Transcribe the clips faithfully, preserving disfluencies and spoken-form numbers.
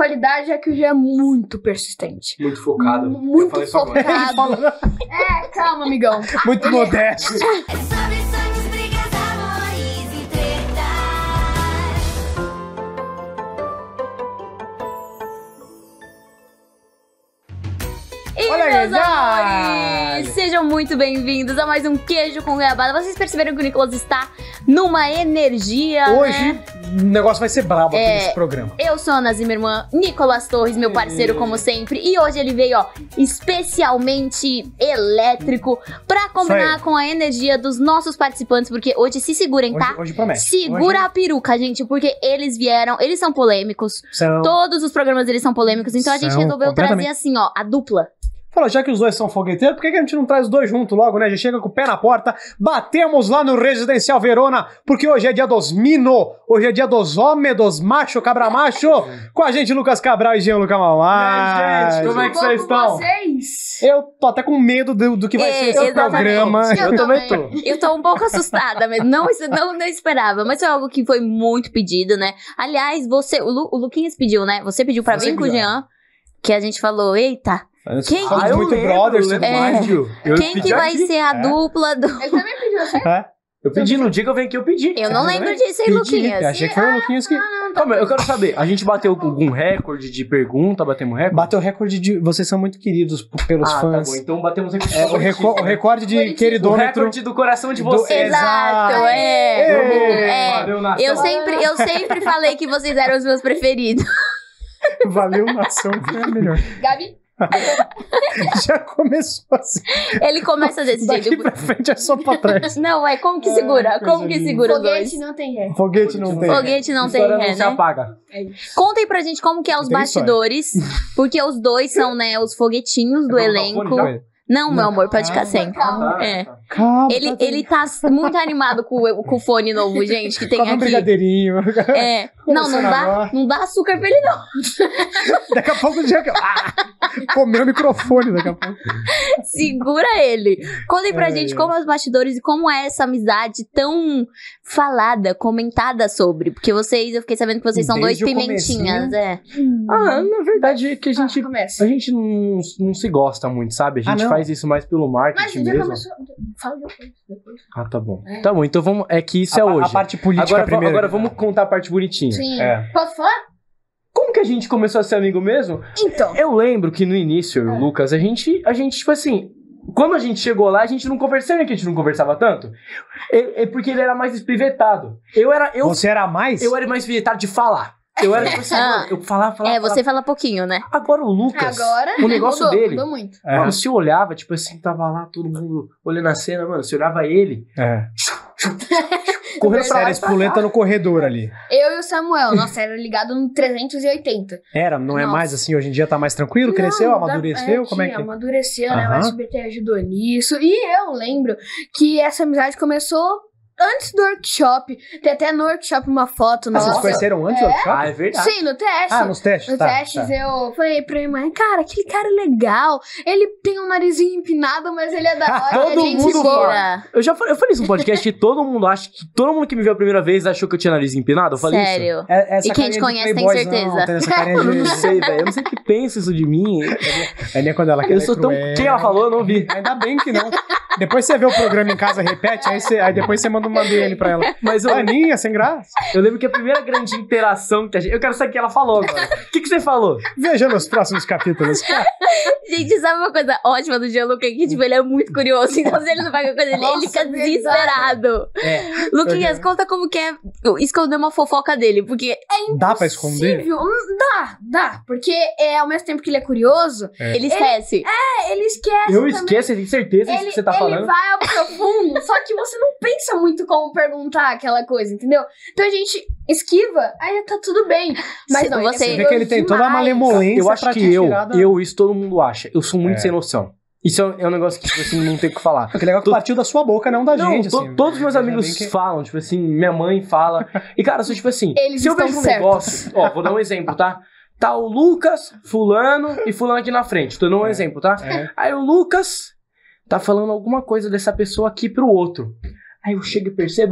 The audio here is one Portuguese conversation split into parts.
qualidade é que o Jean é muito persistente. Muito focado. M muito focado. É, calma, amigão. Muito Ele... modesto. E Olha aí, meus já! amores, sejam muito bem-vindos a mais um Queijo com Goiabada. Vocês perceberam que o Nicolas está numa energia, Hoje né? o negócio vai ser brabo aqui É. nesse programa. Eu sou a Ana Zimmermann, Nicolas Torres, meu parceiro como sempre. E hoje ele veio, ó, especialmente elétrico pra combinar com a energia dos nossos participantes. Porque hoje, se segurem, tá? Hoje, hoje promete. Segura Hoje a peruca, gente, porque eles vieram, eles são polêmicos. são... Todos os programas deles são polêmicos, então a gente São, resolveu trazer completamente. assim, ó, a dupla. Fala, já que os dois são fogueteiros, por que, que a gente não traz os dois juntos logo, né? Já chega com o pé na porta, batemos lá no Residencial Verona, porque hoje é dia dos mino, hoje é dia dos homens, dos macho, cabra macho. Com a gente, Lucas Cabral e Jean Luca Mamá. E aí, gente, como é que vocês estão? Vocês? Eu tô até com medo do, do que vai É, ser esse exatamente. programa. Eu Eu também também. tô. Eu tô um pouco assustada, mas não, não, não esperava. Mas foi algo que foi muito pedido, né? Aliás, você, o, Lu, o Luquinhas pediu, né? Você pediu pra Você vir com o pediu. Jean, que a gente falou, eita, Quem- Somos Ah, eu muito lembro, brothers, eu tudo lembro. mais. Eu quem pedi que vai aqui. ser a É. dupla do... Ele também pediu, você? É? Eu pedi no dia que eu venho aqui, eu pedi. Eu não Você lembro também? disso, hein, Pedi. Luquinhas? Achei que foi o Luquinhas que Calma, eu quero saber, a gente bateu algum recorde de pergunta, batemos recorde? bateu o recorde de... Vocês são muito queridos p- pelos Ah, fãs. tá bom, então batemos recorde. É, o, reco- o recorde de Bonitinho. O queridômetro... recorde do coração de do- vocês. Exato, Exato. é. Ei, É. Valeu, nação. Eu sempre, eu sempre falei que vocês eram os meus preferidos. Valeu, nação, foi a melhor. Gabi? Já começou assim. Ele começa desse Daqui jeito. pra frente é só pra trás. Não, é como que Ai, segura? coisa Como que linda. segura os dois? Foguete não tem ré. Foguete não tem. Foguete não tem História ré, não se né? apaga. É isso. Contem pra gente como que é os Tem bastidores, porque os dois são, né, os foguetinhos do É pra botar o elenco. fone já? Não, meu amor, pode ficar Ah, sem. calma. É. Calma. Ele, ele tá muito animado com, o- com o fone novo, gente, que tem Come um aqui. brigadeirinho. É. Não, não dá, agora. não dá açúcar pra ele, não. Daqui a pouco já... Ah, comeu o microfone daqui a pouco. Segura ele. Contem pra Ai, gente ai. como é os bastidores e como é essa amizade tão falada, comentada sobre. Porque vocês, eu fiquei sabendo que vocês são dois Desde o pimentinhas, comecinho. é. Ah, na verdade é que a gente, Ah, começa. a gente não, não se gosta muito, sabe? A Ah, gente não? faz isso mais pelo Mas marketing o dia mesmo. começou... Fala depois, depois. Ah, tá bom. É. Tá bom, então vamos. É que isso é a, hoje. A parte política Agora, va- primeiro. agora vamos contar a parte bonitinha. Sim. É. Posso falar? Como que a gente começou a ser amigo mesmo? Então. Eu lembro que no início, eu e o Lucas, a gente, a gente, tipo assim, quando a gente chegou lá, a gente não conversava, que a gente não conversava tanto. É, é porque ele era mais espivetado. Eu era, eu, Você era mais? eu era mais espivetado de falar. Eu era, tipo assim, Ah. mano, eu falava, falava, É, você fala pouquinho, né? falava. Agora o Lucas, Agora o negócio mudou, dele, mudou muito. É. mano, se olhava, tipo assim, tava lá todo mundo olhando a cena, mano, se olhava ele, É. correndo Você pra lá era e pra espoleta cá. no corredor ali. Eu e o Samuel, nossa, era ligado no trezentos e oitenta. Era, não é Nossa. mais assim, hoje em dia tá mais tranquilo? Cresceu, Não, amadureceu? dá- Como é tinha, que... Amadureceu, né? O Aham. S B T ajudou nisso. E eu lembro que essa amizade começou antes do workshop. Tem até no workshop uma foto Ah, nossa. vocês conheceram antes do workshop? Ah, é verdade. Sim, no teste. Ah, nos testes, Nos tá, testes tá. eu falei pra minha mãe, cara, aquele cara é legal. Ele tem um narizinho empinado, mas ele é da hora. Todo é gente mundo boa. Mentira. Eu já falei, eu falei isso no podcast que todo mundo acha que todo mundo que me viu a primeira vez achou que eu tinha nariz empinado. Eu falei isso. Sério. É- essa E quem te carinha de conhece tem playboyzão, certeza. Tem essa carinha Eu de... não sei, velho. Eu não sei o que pensa isso de mim. É nem quando ela quer Eu ser sou tão. cruel. Quem ela falou, eu não vi. Ainda bem que não. Depois você vê o programa em casa, repete, aí, você, aí depois você manda uma D M pra ela. Mas eu, Aninha, sem graça. eu lembro que a primeira grande interação que a gente. Eu quero saber o que ela falou agora. O que, que você falou? Veja nos próximos capítulos. Gente, sabe uma coisa ótima do Gianluca? Que, tipo, ele é muito curioso. Então, se ele não vai com coisa, ele, ele Nossa, fica verdade. desesperado. É. Luquinhas, conta como que é esconder uma fofoca dele. Porque Dá pra esconder? Possível? Hum, Dá, dá. Porque é, ao mesmo tempo que ele é curioso, ele esquece. é, ele esquece Eu também. esqueço, eu tenho certeza disso Ele, que você tá ele falando. vai ao profundo, só que você não pensa muito como perguntar aquela coisa, entendeu? Então a gente esquiva, aí tá tudo bem. Mas Se não, você- ele é Você vê que ele tem toda a demais. malemolência Eu acho pra que te eu, tirar da- eu, isso todo mundo acha. Eu sou muito É. sem noção. Isso é um- é um negócio que, tipo assim, não tem o que falar. Que legal que partiu da sua boca, não da Não, gente. to- assim. todos os meus Veja amigos bem que- falam, tipo assim, minha mãe fala. E, cara, eu sou tipo assim, Eles se eu estão vejo um certos. negócio, ó, vou dar um exemplo, tá? Tá o Lucas, fulano e fulano aqui na frente. Tô dando um É. exemplo, tá? É. Aí o Lucas tá falando alguma coisa dessa pessoa aqui pro outro. Aí eu chego e percebo, eu...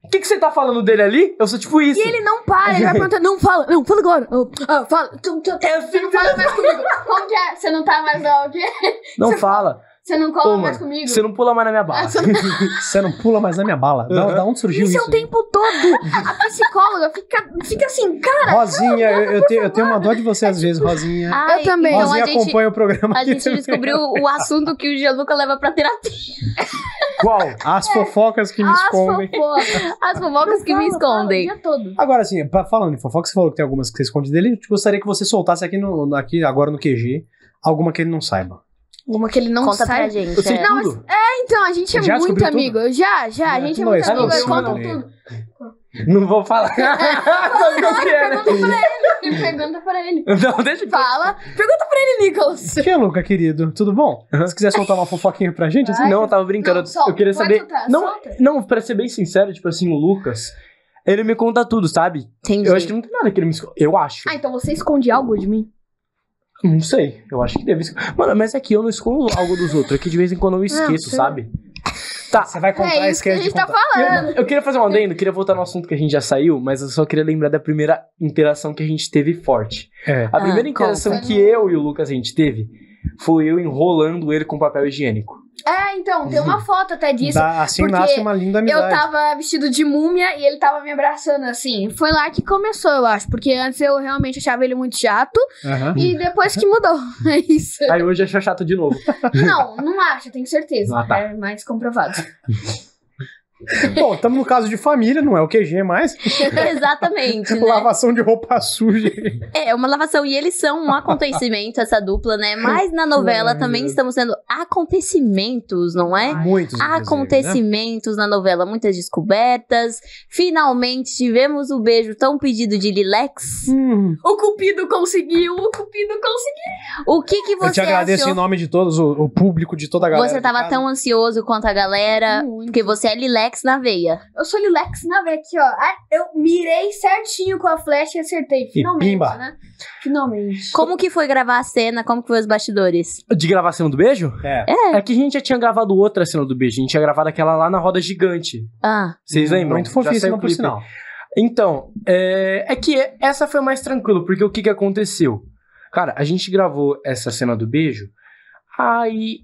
O que, que você tá falando dele ali? Eu sou tipo isso. E ele não para, ele vai perguntar, não fala, não, fala agora. Oh, ah, fala, tu, tu, tu, você não fala mais comigo. Como que é? Você não tá mais não, o quê? Não Você fala. Você não cola Ô, mais mano, comigo? Você não pula mais na minha bala. Você não pula mais na minha bala. Da, Uhum. da onde surgiu Isso isso? é o tempo todo. A psicóloga fica, fica assim, cara. Rosinha, eu, eu, tenho, eu tenho uma dó de você às vezes, Rosinha. Ai, Eu também. Então Rosinha a gente, acompanha o programa a aqui gente também. descobriu o assunto que o Gianluca leva pra terapia. Qual? As fofocas que me As escondem. fofocas. As fofocas que me Fala, fala, escondem. o dia todo. Agora, assim, pra- falando em fofoca, você falou que tem algumas que você esconde dele. Eu gostaria que você soltasse aqui, no, no- aqui agora no Q G alguma que ele não saiba. Uma que ele não Conta pra sabe. gente. Eu sei é. Não, tudo. Então, a gente é Já muito descobriu amigo. tudo? Já, já. A gente é Não, muito isso amigo. não Eu sei, conto né? tudo. Não vou falar. Sabe o que eu quero? Pergunta pra ele. Pergunta pra ele. Não, deixa eu... Fala. Pergunta pra ele, Nicolas. Tia Luca, querido, tudo bom? Uhum. Se quiser soltar uma fofoquinha pra gente, assim, Vai. Não, eu tava brincando. Não, solta. Eu queria Pode saber... soltar, não, solta. não, pra ser bem sincero, tipo assim, o Lucas, ele me conta tudo, sabe? Entendi. Eu acho que não tem nada que ele me esconde. Eu acho. Ah, então você esconde algo de mim? Não sei. Eu acho que deve esconder. Mano, mas é que eu não escondo algo dos outros. É que de vez em quando eu esqueço, sim. sabe? Tá. você vai contar É isso que a esquece de gente tá contar. falando. Eu, eu queria fazer um adendo, queria voltar no assunto que a gente já saiu, mas eu só queria lembrar da primeira interação que a gente teve forte. É. A primeira Ah, interação conta. que eu e o Lucas a gente teve foi eu enrolando ele com papel higiênico. É, então, tem uma foto até disso. Dá- assim porque nasce uma linda amizade. Eu tava vestido de múmia e ele tava me abraçando assim. Foi lá que começou, eu acho. Porque antes eu realmente achava ele muito chato. Aham. E depois que mudou. É isso. Aí hoje achou chato de novo. Não, não acho, tenho certeza. Ah, tá. É mais comprovado. Bom, estamos no caso de família, não é o Q G mais. Exatamente, né? Lavação de roupa suja. É, uma lavação. E eles são um acontecimento, essa dupla, né? Mas na novela Ai, também meu estamos tendo acontecimentos, não é? Muitos, inclusive, né? Acontecimentos na novela, muitas descobertas. Finalmente tivemos o beijo tão pedido de Lilex. Hum, O Cupido conseguiu, o Cupido conseguiu. O que que eu você te agradeço achou? em nome de todos, o, o público, de toda a galera. Você de tava casa. tão ansioso quanto a galera, Muito. porque você é Lilex na veia. Eu sou Lilex na veia aqui, ó. Ah, eu mirei certinho com a flecha e acertei. Finalmente, pimba. né? Finalmente. Como que foi gravar a cena? Como que foi os bastidores? De gravar a cena do beijo? É. É que a gente já tinha gravado outra cena do beijo. A gente tinha gravado aquela lá na roda gigante. Ah, Vocês lembram? Muito Já saiu fofíssimo, o por clipe. sinal. Então, é, é que essa foi mais tranquilo, porque o que que aconteceu? Cara, a gente gravou essa cena do beijo, aí...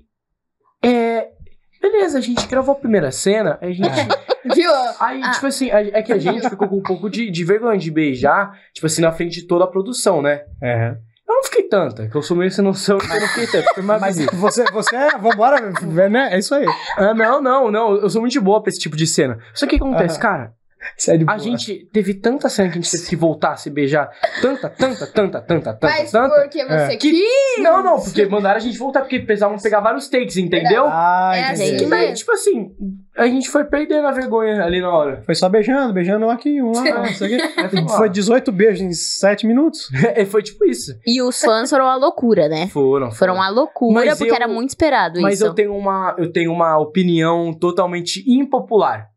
É... Beleza, a gente gravou a primeira cena, a gente... Viu? Aí, Ah. tipo assim, a- é que a gente ficou com um pouco de, de vergonha de beijar, tipo assim, na frente de toda a produção, né? É. Eu não fiquei tanta, que eu sou meio sem noção, então eu não fiquei tanto, foi mais Mas bonito. você, você é, vambora, né? É isso aí. Ah, não, não, não, eu sou muito de boa pra esse tipo de cena. Só que o que acontece, Aham. cara? Isso é de A boa. gente teve tanta cena que a gente teve que voltar a se beijar. Tanta, tanta, tanta, tanta, tanta, Mas tanta. porque você É. quis. Não, não, porque mandaram a gente voltar, porque precisavam pegar vários takes, entendeu? Ah, É entendi. assim E daí, tipo assim, a gente foi perdendo a vergonha ali na hora. Foi só beijando, beijando um aqui, um lá, isso aqui. Aí Foi dezoito beijos em sete minutos. É, foi tipo isso. e os fãs foram a loucura, né? Foram. Foram a loucura, Mas porque eu- era muito esperado Mas isso. eu tenho uma, eu tenho uma opinião totalmente impopular.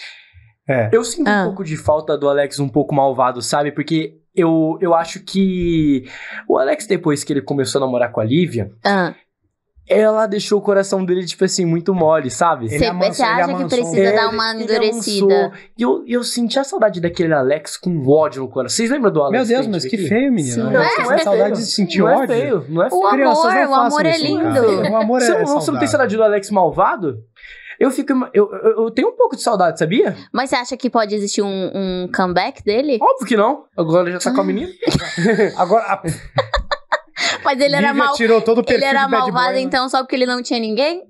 É. Eu sinto Ah. um pouco de falta do Alex um pouco malvado, sabe? Porque eu, eu acho que o Alex, depois que ele começou a namorar com a Lívia, Ah, ela deixou o coração dele, tipo assim, muito mole, sabe? Ele você amansou- você ele acha que amansou. precisa É, dar uma ele endurecida? amansou. E eu, eu senti a saudade daquele Alex com ódio no coração. Vocês lembram do Alex? Meu Deus, a gente mas que aqui? feio, menino. Sim. Não, Não é, é? Você Não tem é saudade feio. de sentir Não é ódio? feio, não é feio. O Crianças, amor, não o façam amor é isso, lindo. cara. O amor é Você, não- você não saudável. tem saudade do Alex malvado? Eu fico. Eu, eu, eu tenho um pouco de saudade, sabia? Mas você acha que pode existir um, um comeback dele? Óbvio que não. Agora ele já tá com a menina. Agora, a Mas ele era, Lívia mal, tirou todo o ele perfil era de bad malvado, boy, né? então, só porque ele não tinha ninguém?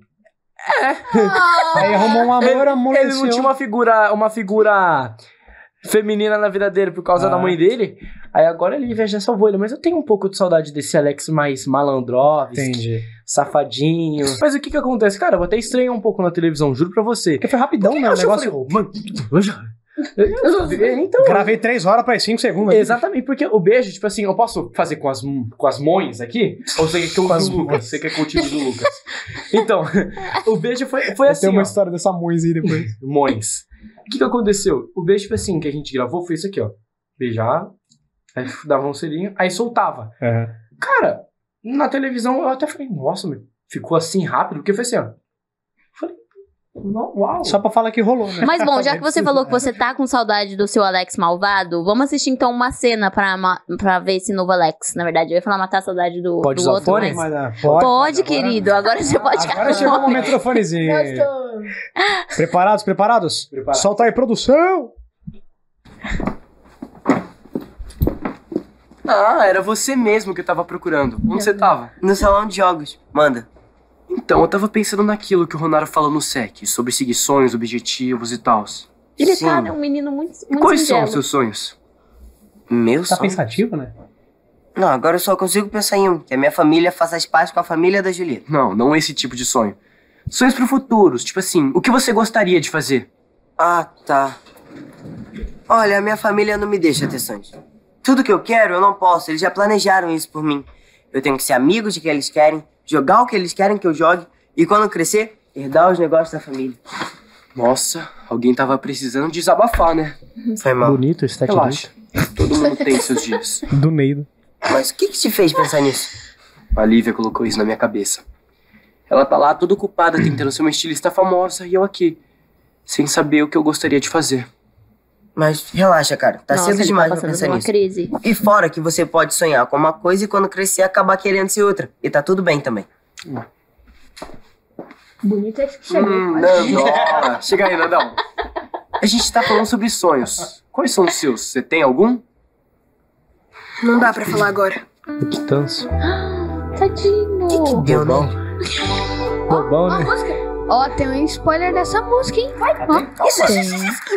Aí arrumou um amor, Ele amoleceu. não tinha uma figura, uma figura feminina na vida dele por causa Ah. da mãe dele. Aí agora ele já salvou ele. Mas eu tenho um pouco de saudade desse Alex mais malandrovski, Entendi. safadinho. Mas o que que acontece? Cara, eu até estranhei um pouco na televisão, juro pra você. Porque foi rapidão, né? O Eu negócio... falei, oh, mano, eu já... eu- Então... Gravei três horas para cinco segundos. Exatamente, porque o beijo, tipo assim, eu posso fazer com as, com as mães aqui? Ou você quer que eu Com as use o Lucas? mães. Você quer que eu utilize do Lucas? Então, o beijo foi, foi Tem assim, uma ó. história dessa Mois aí depois. Mães. O que que aconteceu? O beijo, tipo assim, que a gente gravou foi isso aqui, ó. Beijar, aí dava um selinho, aí soltava. É. Cara, na televisão eu até falei, nossa, meu, ficou assim rápido, porque foi assim, ó. Falei, Não, uau. Só pra falar que rolou, né? Mas bom, já que você falou que você tá com saudade do seu Alex malvado, vamos assistir então uma cena pra, ma- pra ver esse novo Alex. Na verdade, eu ia falar matar a saudade do, Pode do usar o outro, fone? mas... Mas, ah, Pode, pode, querido. Agora você pode... Agora chegou o momento do fonezinho. Eu estou... Preparados, preparados? Preparado. Solta aí, produção! Ah, era você mesmo que eu tava procurando. Onde você tava? No salão de jogos. Manda. Então, eu tava pensando naquilo que o Ronaro falou no S E C, sobre seguir sonhos, objetivos e tal. Ele Sim. tá né, um menino muito, E muito quais são singelo. os seus sonhos? Meu Tá sonho? pensativo, né? Não, agora eu só consigo pensar em um. Que a minha família faça as pazes com a família da Julieta. Não, não esse tipo de sonho. Sonhos pro futuro, tipo assim, o que você gostaria de fazer? Ah, tá. Olha, a minha família não me deixa ter sonhos. Tudo que eu quero, eu não posso. Eles já planejaram isso por mim. Eu tenho que ser amigo de quem eles querem, jogar o que eles querem que eu jogue, e quando eu crescer, herdar os negócios da família. Nossa, alguém tava precisando desabafar, né? Foi mal. Bonito esse Relaxa, todo mundo tem seus dias. Do Neido. Mas o que que te fez pensar nisso? A Lívia colocou isso na minha cabeça. Ela tá lá toda ocupada tentando ser uma estilista famosa e eu aqui, sem saber o que eu gostaria de fazer. Mas relaxa, cara. Tá Nossa, cedo ele demais tá pra passando pensar por uma nisso. crise. E fora que você pode sonhar com uma coisa e quando crescer acabar querendo ser outra. E tá tudo bem também. Bonito é que chegou. Hum, Nandão. Chega aí, Nandão. A gente tá falando sobre sonhos. Quais são os seus? Você tem algum? Não dá pra falar agora. Que tanso. Tadinho. Deu, né? Bobão, né? Ó, tem um spoiler dessa música, hein? Ó, isso Tem.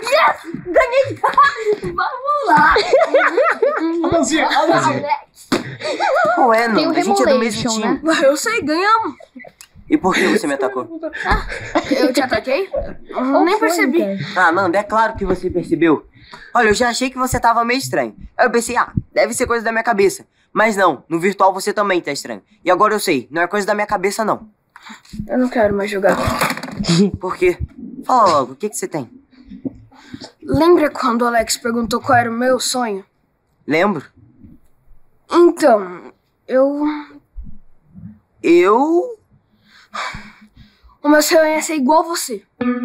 Vamos lá. A dancinha, a dancinha. Não é, Tem não. o A gente é do mesmo Remolation, time. né? Eu sei, ganhamos. E por que você me atacou? Eu te ataquei? Eu nem percebi. Ah, Nanda, é claro que você percebeu. Olha, eu já achei que você tava meio estranho. Aí eu pensei, ah, deve ser coisa da minha cabeça. Mas não, no virtual você também tá estranho. E agora eu sei, não é coisa da minha cabeça, não. Eu não quero mais jogar. Por quê? Fala logo, o que que você tem? Lembra quando o Alex perguntou qual era o meu sonho? Lembro? Então, eu... Eu... O meu sonho é ser igual a você.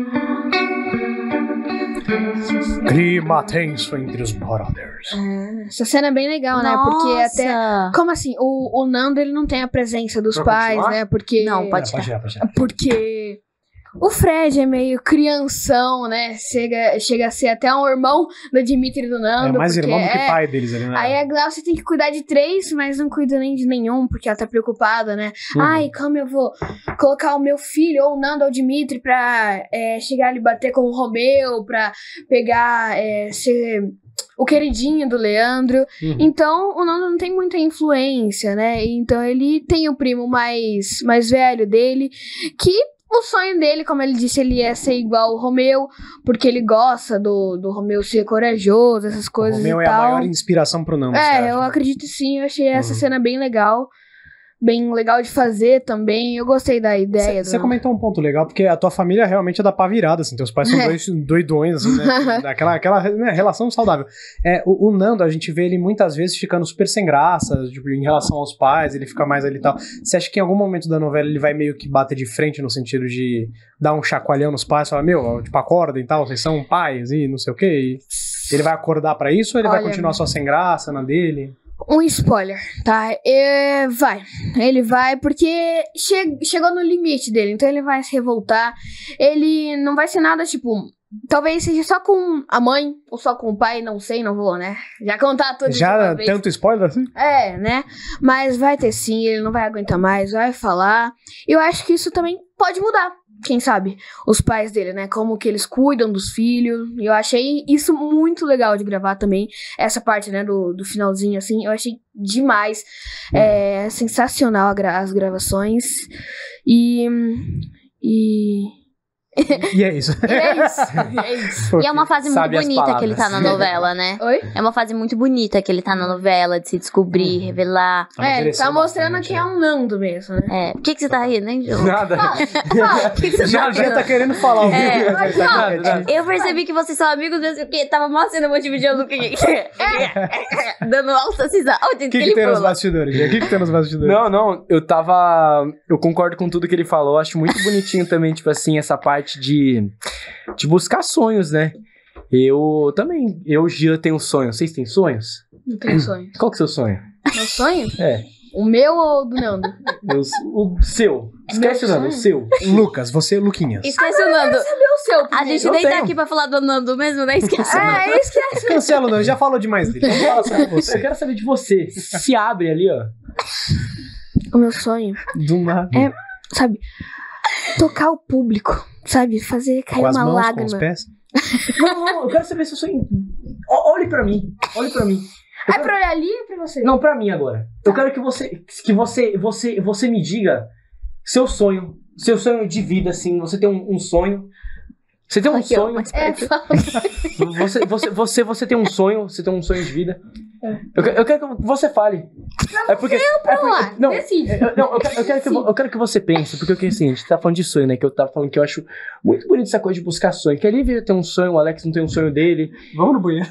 Clima tenso entre os brothers. Essa cena é bem legal, né? Porque até... Nossa. Como assim? O, o Nando, ele não tem a presença dos Pra pais, continuar? né? Porque... Não, pode É, pode tirar. tirar, pode tirar. Porque o Fred é meio crianção, né? Chega, chega a ser até um irmão do Dimitri e do Nando. É mais porque irmão do que é- pai deles ali, né? Aí a Glaucia tem que cuidar de três, mas não cuida nem de nenhum, porque ela tá preocupada, né? Uhum. Ai, como eu vou colocar o meu filho, ou o Nando ou o Dimitri, pra é, chegar ali e bater com o Romeu, pra pegar, é, ser o queridinho do Leandro. Uhum. Então, o Nando não tem muita influência, né? Então, ele tem o primo mais, mais velho dele, que o sonho dele, como ele disse, ele é ser igual o Romeu, porque ele gosta do, do Romeu ser corajoso, essas O coisas Romeu e é a tal. maior inspiração pro Nando. você É, acha? eu acredito sim, eu achei essa Uhum. cena bem legal. Bem legal de fazer também. Eu gostei da ideia. Você do... comentou um ponto legal, porque a tua família realmente é da pá virada, assim. Teus pais são É. dois doidões, assim, né? Daquela aquela, né, relação saudável. É, o, o Nando, a gente vê ele muitas vezes ficando super sem graça, tipo, em relação aos pais, ele fica mais ali e tal. Você acha que em algum momento da novela ele vai meio que bater de frente no sentido de dar um chacoalhão nos pais, falar, meu, tipo, acordem e tal, vocês são pais e não sei o quê. E ele vai acordar pra isso ou ele vai Olha, continuar só sem graça na dele? Um spoiler, tá? É, vai. Ele vai porque che- chegou no limite dele. Então ele vai se revoltar. Ele não vai ser nada, tipo... Talvez seja só com a mãe ou só com o pai. Não sei, não vou, né? Já contar tudo de Já uma vez. tanto spoiler assim? É, né? Mas vai ter sim, ele não vai aguentar mais, vai falar. Eu acho que isso também pode mudar. Quem sabe? Os pais dele, né? Como que eles cuidam dos filhos. E eu achei isso muito legal de gravar também. Essa parte, né? Do, do finalzinho, assim. Eu achei demais. É sensacional a gra- as gravações. E... E... E é isso. e é isso. É isso. E é uma fase muito Sabe as bonita que ele tá na palavras. novela, né? Oi? É uma fase muito bonita que ele tá na novela, de se descobrir, revelar. É, ele tá Amadureceu mostrando bastante, que é um Nando mesmo, né? É. Por que, que você tá rindo, hein, Ju? Nada. Fala, o que, que você Já, tá já rindo? tá querendo falar o É, vídeo, mas tá nada, quietinho. nada. Eu percebi que vocês são amigos mesmo, porque tava mostrando um monte de vídeo do que... Dando alta cisão. Onde O que, que que ele tem nos pula? bastidores? O que, que tem nos bastidores? Não, não, eu tava. Eu concordo com tudo que ele falou. Acho muito bonitinho também, tipo assim, essa parte parte de, de buscar sonhos, né? Eu também, eu, Gia, tenho sonhos. Vocês têm sonhos? Não tenho sonho. Qual que é o seu sonho? Meu sonho? É, O meu ou o do Nando? meus- o seu. Esquece o Meu nome, o seu. Lucas, você, Luquinhas. Esquece o Nando. O seu A gente Eu nem tá tenho. aqui pra falar do Nando mesmo, né? Esquece o Nando. É, esquece. Cancela o Nando, já falou demais dele. Vamos falar sobre Eu você. quero saber de você. Se abre ali, ó. O meu sonho, Do nada. É. sabe? Tocar o público, sabe? Fazer cair Com as uma mãos, com lágrima. os pés. Não, não, eu quero saber se eu sonho. Ó, olhe pra mim. Olhe pra mim. É pra olhar ali ou pra você? Não, pra mim agora. Eu quero que você, que você, você, você me diga seu sonho, seu sonho de vida, assim. Você tem um, um sonho. Você tem um Aqui, ó, sonho. mas É, perto. fala. Você, você, você, você tem um sonho. Você tem um sonho de vida. Eu, que- eu quero que você fale. É porque. É porque lá, não, decide. eu, não, eu quero, eu, quero que, vo- eu quero que você pense, porque o que assim, a gente tá falando de sonho, né? Que eu tava falando que eu acho muito bonito essa coisa de buscar sonho. Que a Lívia tem um sonho, o Alex não tem um sonho dele. Vamos no banheiro.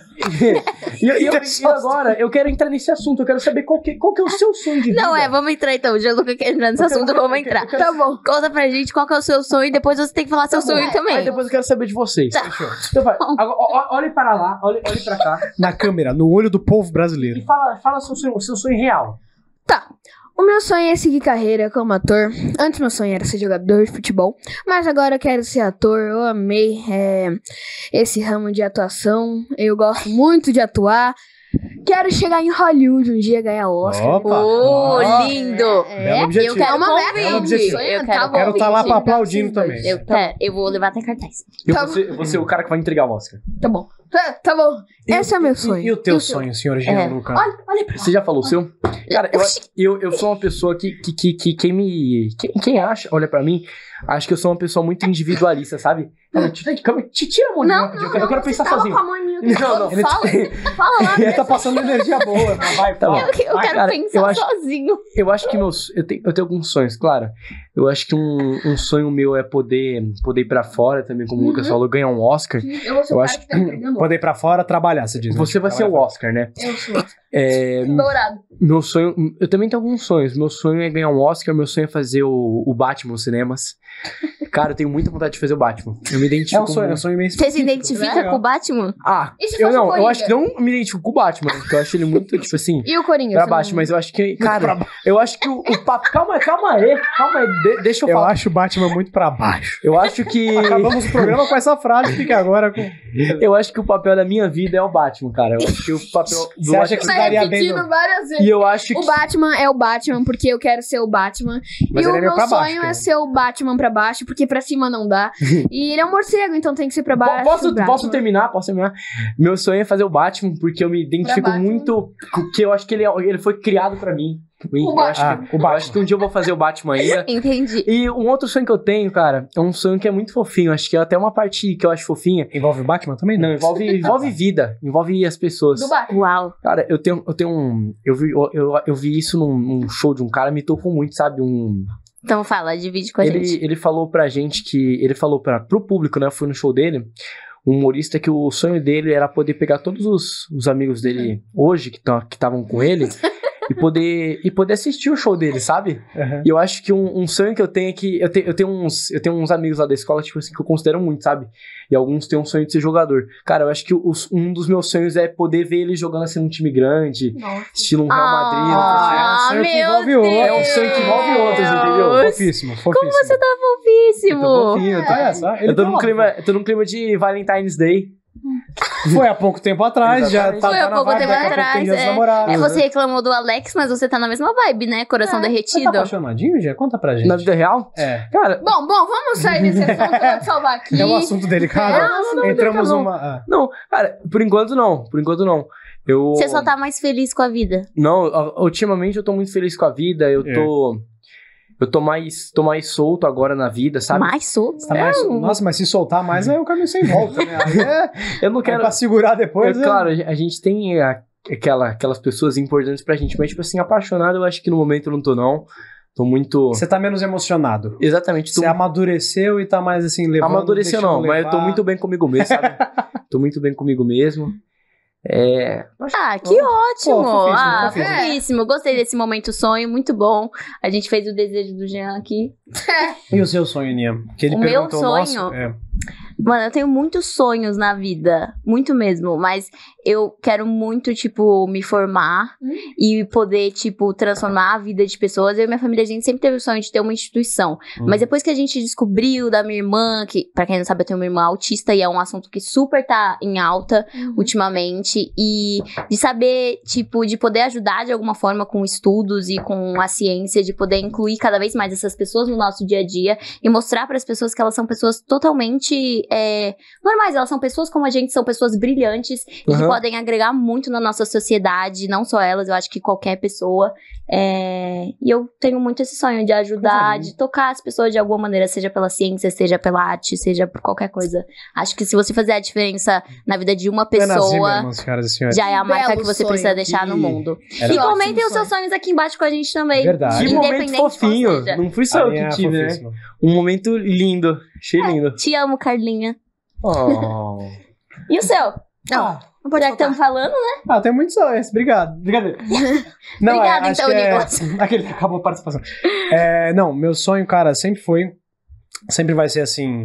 E, eu- e eu- e agora, eu quero entrar nesse assunto, eu quero saber qual que, qual que é o seu sonho de vida. Não, é, vamos entrar então. O Gianluca quer entrar nesse Eu quero- assunto, eu quero- vamos eu quero- entrar. eu quero- Tá bom. Conta pra gente qual que é o seu sonho e depois você tem que falar seu Tá bom. sonho também. Aí depois eu quero saber de vocês. Tá. Fechou. Então vai, agora, ó- ó- olhe para lá, olhe, olhe pra cá Na câmera, no olho do povo e brasileiro. fala, fala seu sonho, seu sonho real. Tá. O meu sonho é seguir carreira como ator. Antes meu sonho era ser jogador de futebol, mas agora eu quero ser ator. Eu amei é, esse ramo de atuação. Eu gosto muito de atuar. Quero chegar em Hollywood um dia ganhar Oscar. Opa! Ô, Ó, lindo! Belo objetivo. Eu quero É uma convite. meta, é um objetivo. Eu Tá quero bom. Quero estar lá convite. pra aplaudindo também. Eu, quero, eu vou levar até cartaz. Eu Tá vou, ser, eu vou ser o cara que vai entregar o Oscar. Tá bom. Tá, tá bom. E- Esse é o meu e- sonho. E o teu seu? sonho, senhor É. Gianluca? Olha, olha pra lá. Você já falou o seu? Cara, eu, eu, eu sou uma pessoa que, que, que, que quem me. Quem, quem acha, olha pra mim, acho que eu sou uma pessoa muito individualista, sabe? Cara, te, te, te tira a mão de mim Não, rapidinho, não, eu quero, eu quero não, pensar você tava sozinho. com a mão em mim o tempo Não, todo. não. Ele Fala, tá- fala lá. Ele tá passando energia boa. mas Vai, Tá bom. fala. Eu, eu quero cara, pensar eu acho- sozinho. Eu acho que meus. Eu tenho, eu tenho alguns sonhos, claro. Eu acho que um, um sonho meu é poder, poder ir pra fora também, como o Lucas falou, ganhar um Oscar. Eu vou ser Eu o acho cara que tá entregando. Poder ir pra fora trabalhar, você diz. né? Você vai ser o Oscar, né? Eu sou. É, Dourado. meu sonho. Eu também tenho alguns sonhos. Meu sonho é ganhar um Oscar, meu sonho é fazer o, o Batman nos cinemas. Cara, eu tenho muita vontade de fazer o Batman. Eu me identifico. É um sonho, é um muito. sonho meio Você se específico. identifica Legal. com o Batman? Ah, E se eu fosse não, o eu Coringa? acho que não me identifico com o Batman, porque eu acho ele muito, tipo assim, E o Coringa? pra você baixo, não- mas eu acho que, pra cara, eu acho que o, o papo, calma, calma aí, calma aí, de- deixa eu Eu falar. acho o Batman muito pra baixo. Eu acho que Acabamos o programa com essa frase, fica agora com... eu acho que o papel da minha vida é o Batman, cara. Eu acho que o papel do Você acha que Batman- você daria bem repetindo no... várias vezes. E eu acho O que Batman é o Batman porque eu quero ser o Batman. Mas e ele o é meio meu pra baixo, sonho cara. é ser o Batman pra baixo, porque pra cima não dá. E ele é um morcego, então tem que ser pra baixo. posso, Batman. posso terminar? Posso terminar? Meu sonho é fazer o Batman, porque eu me identifico Batman. muito. Porque eu acho que ele, é- ele foi criado pra mim. Eu acho, Ah, que, o eu acho que um dia eu vou fazer o Batman ainda. Entendi. E um outro sonho que eu tenho, cara, é um sonho que é muito fofinho. Acho que é até uma parte que eu acho fofinha. Envolve o Batman também? Não, envolve, envolve vida, envolve as pessoas. Do Batman. Uau. Cara, eu tenho, eu tenho um. Eu vi, eu, eu, eu vi isso num, num show de um cara, me tocou muito, sabe? Um. Então fala, divide com a Ele, gente. ele falou pra gente que. Ele falou pra, pro público, né? Eu fui no show dele. Um humorista que o sonho dele era poder pegar todos os, os amigos dele hoje, que estavam com ele, e poder, e poder assistir o show dele, sabe? Uhum. E eu acho que um, um sonho que eu tenho é que. Eu, te, eu, tenho uns, eu tenho uns amigos lá da escola, tipo assim, que eu considero muito, sabe? E alguns têm um sonho de ser jogador. Cara, eu acho que os, um dos meus sonhos é poder ver ele jogando assim num time grande, Nossa. estilo um Real Madrid. Ah, é um Ah, sonho que meu envolve outro. Deus. É um sonho que envolve outros, entendeu? Fofíssimo, fofíssimo. Como você tá Eu fofíssimo. tô fofinho, eu tô, É, só, ele eu tô tá num lá. clima, eu tô num clima de Valentine's Day. Foi há pouco tempo atrás, já Exatamente. tá, Foi tá há na pouco vibe, tempo daqui a pouco tem atrás, Dia dos é. Namorados. É, você reclamou do Alex, mas você tá na mesma vibe, né? Coração Você tá derretido. apaixonadinho, já? Conta pra gente. Na vida real? É. Cara, Bom, bom, vamos sair desse assunto, eu vou te salvar aqui. É um assunto delicado. É um assunto Entramos delicado. numa... ah. não, cara, por enquanto não. Por enquanto não. Eu. Você só tá mais feliz com a vida. Não, u- ultimamente eu tô muito feliz com a vida. Eu É. tô. Eu tô mais, tô mais solto agora na vida, sabe? Mais solto. Tá mais- um- Nossa, mas se soltar mais, aí é o caminho sem volta, né? Aí é, Eu não é quero. pra segurar depois. É, é- claro, a gente tem a- aquela, aquelas pessoas importantes pra gente, mas, tipo assim, apaixonado, eu acho que no momento eu não tô, não. Tô muito. Você tá menos emocionado. Exatamente, tô Você amadureceu e tá mais assim, levando... amadureceu, deixando não, mas eu tô levar. muito bem comigo mesmo, sabe? Tô muito bem comigo mesmo. É... Ah, que ótimo! Pô, fofíssimo, ah, fofíssimo. fofíssimo. Gostei desse momento sonho, muito bom. A gente fez o desejo do Jean aqui. E o seu sonho, Nia? Que ele O meu perguntou, sonho? nossa, é. Mano, eu tenho muitos sonhos na vida, muito mesmo, mas eu quero muito, tipo, me formar Hum. e poder, tipo, transformar a vida de pessoas. Eu e minha família, a gente sempre teve o sonho de ter uma instituição, Hum. mas depois que a gente descobriu da minha irmã, que, pra quem não sabe, eu tenho uma irmã autista e é um assunto que super tá em alta Uhum. ultimamente, e de saber, tipo, de poder ajudar de alguma forma com estudos e com a ciência, de poder incluir cada vez mais essas pessoas no nosso dia a dia e mostrar para as pessoas que elas são pessoas totalmente é, normais, elas são pessoas como a gente, são pessoas brilhantes e que Uhum. podem agregar muito na nossa sociedade, não só elas, eu acho que qualquer pessoa. É, e eu tenho muito esse sonho de ajudar, de tocar as pessoas de alguma maneira, seja pela ciência, seja pela arte, seja por qualquer coisa. Acho que se você fizer a diferença na vida de uma Ana pessoa, Zimmermann, senhoras e senhores. já é a marca Belo que você sonho. precisa deixar no E- mundo. Era- E ótimo comentem os sonho. seus sonhos aqui embaixo com a gente também. Verdade. Que Independente momento de qual fofinho. seja. Não fui só A eu Nia que é tive, né? fofíssima. Um momento lindo. Achei lindo. Te amo, Carlinha. Oh. E o seu? Não, não pode Já que estamos faltar. falando, né? Ah, tem muitos sonhos. Obrigado. Brincadeira. Não, Obrigada, acho então, que é- Nicolas. Aquele que acabou a participação. É, não, meu sonho, cara, sempre foi, sempre vai ser assim,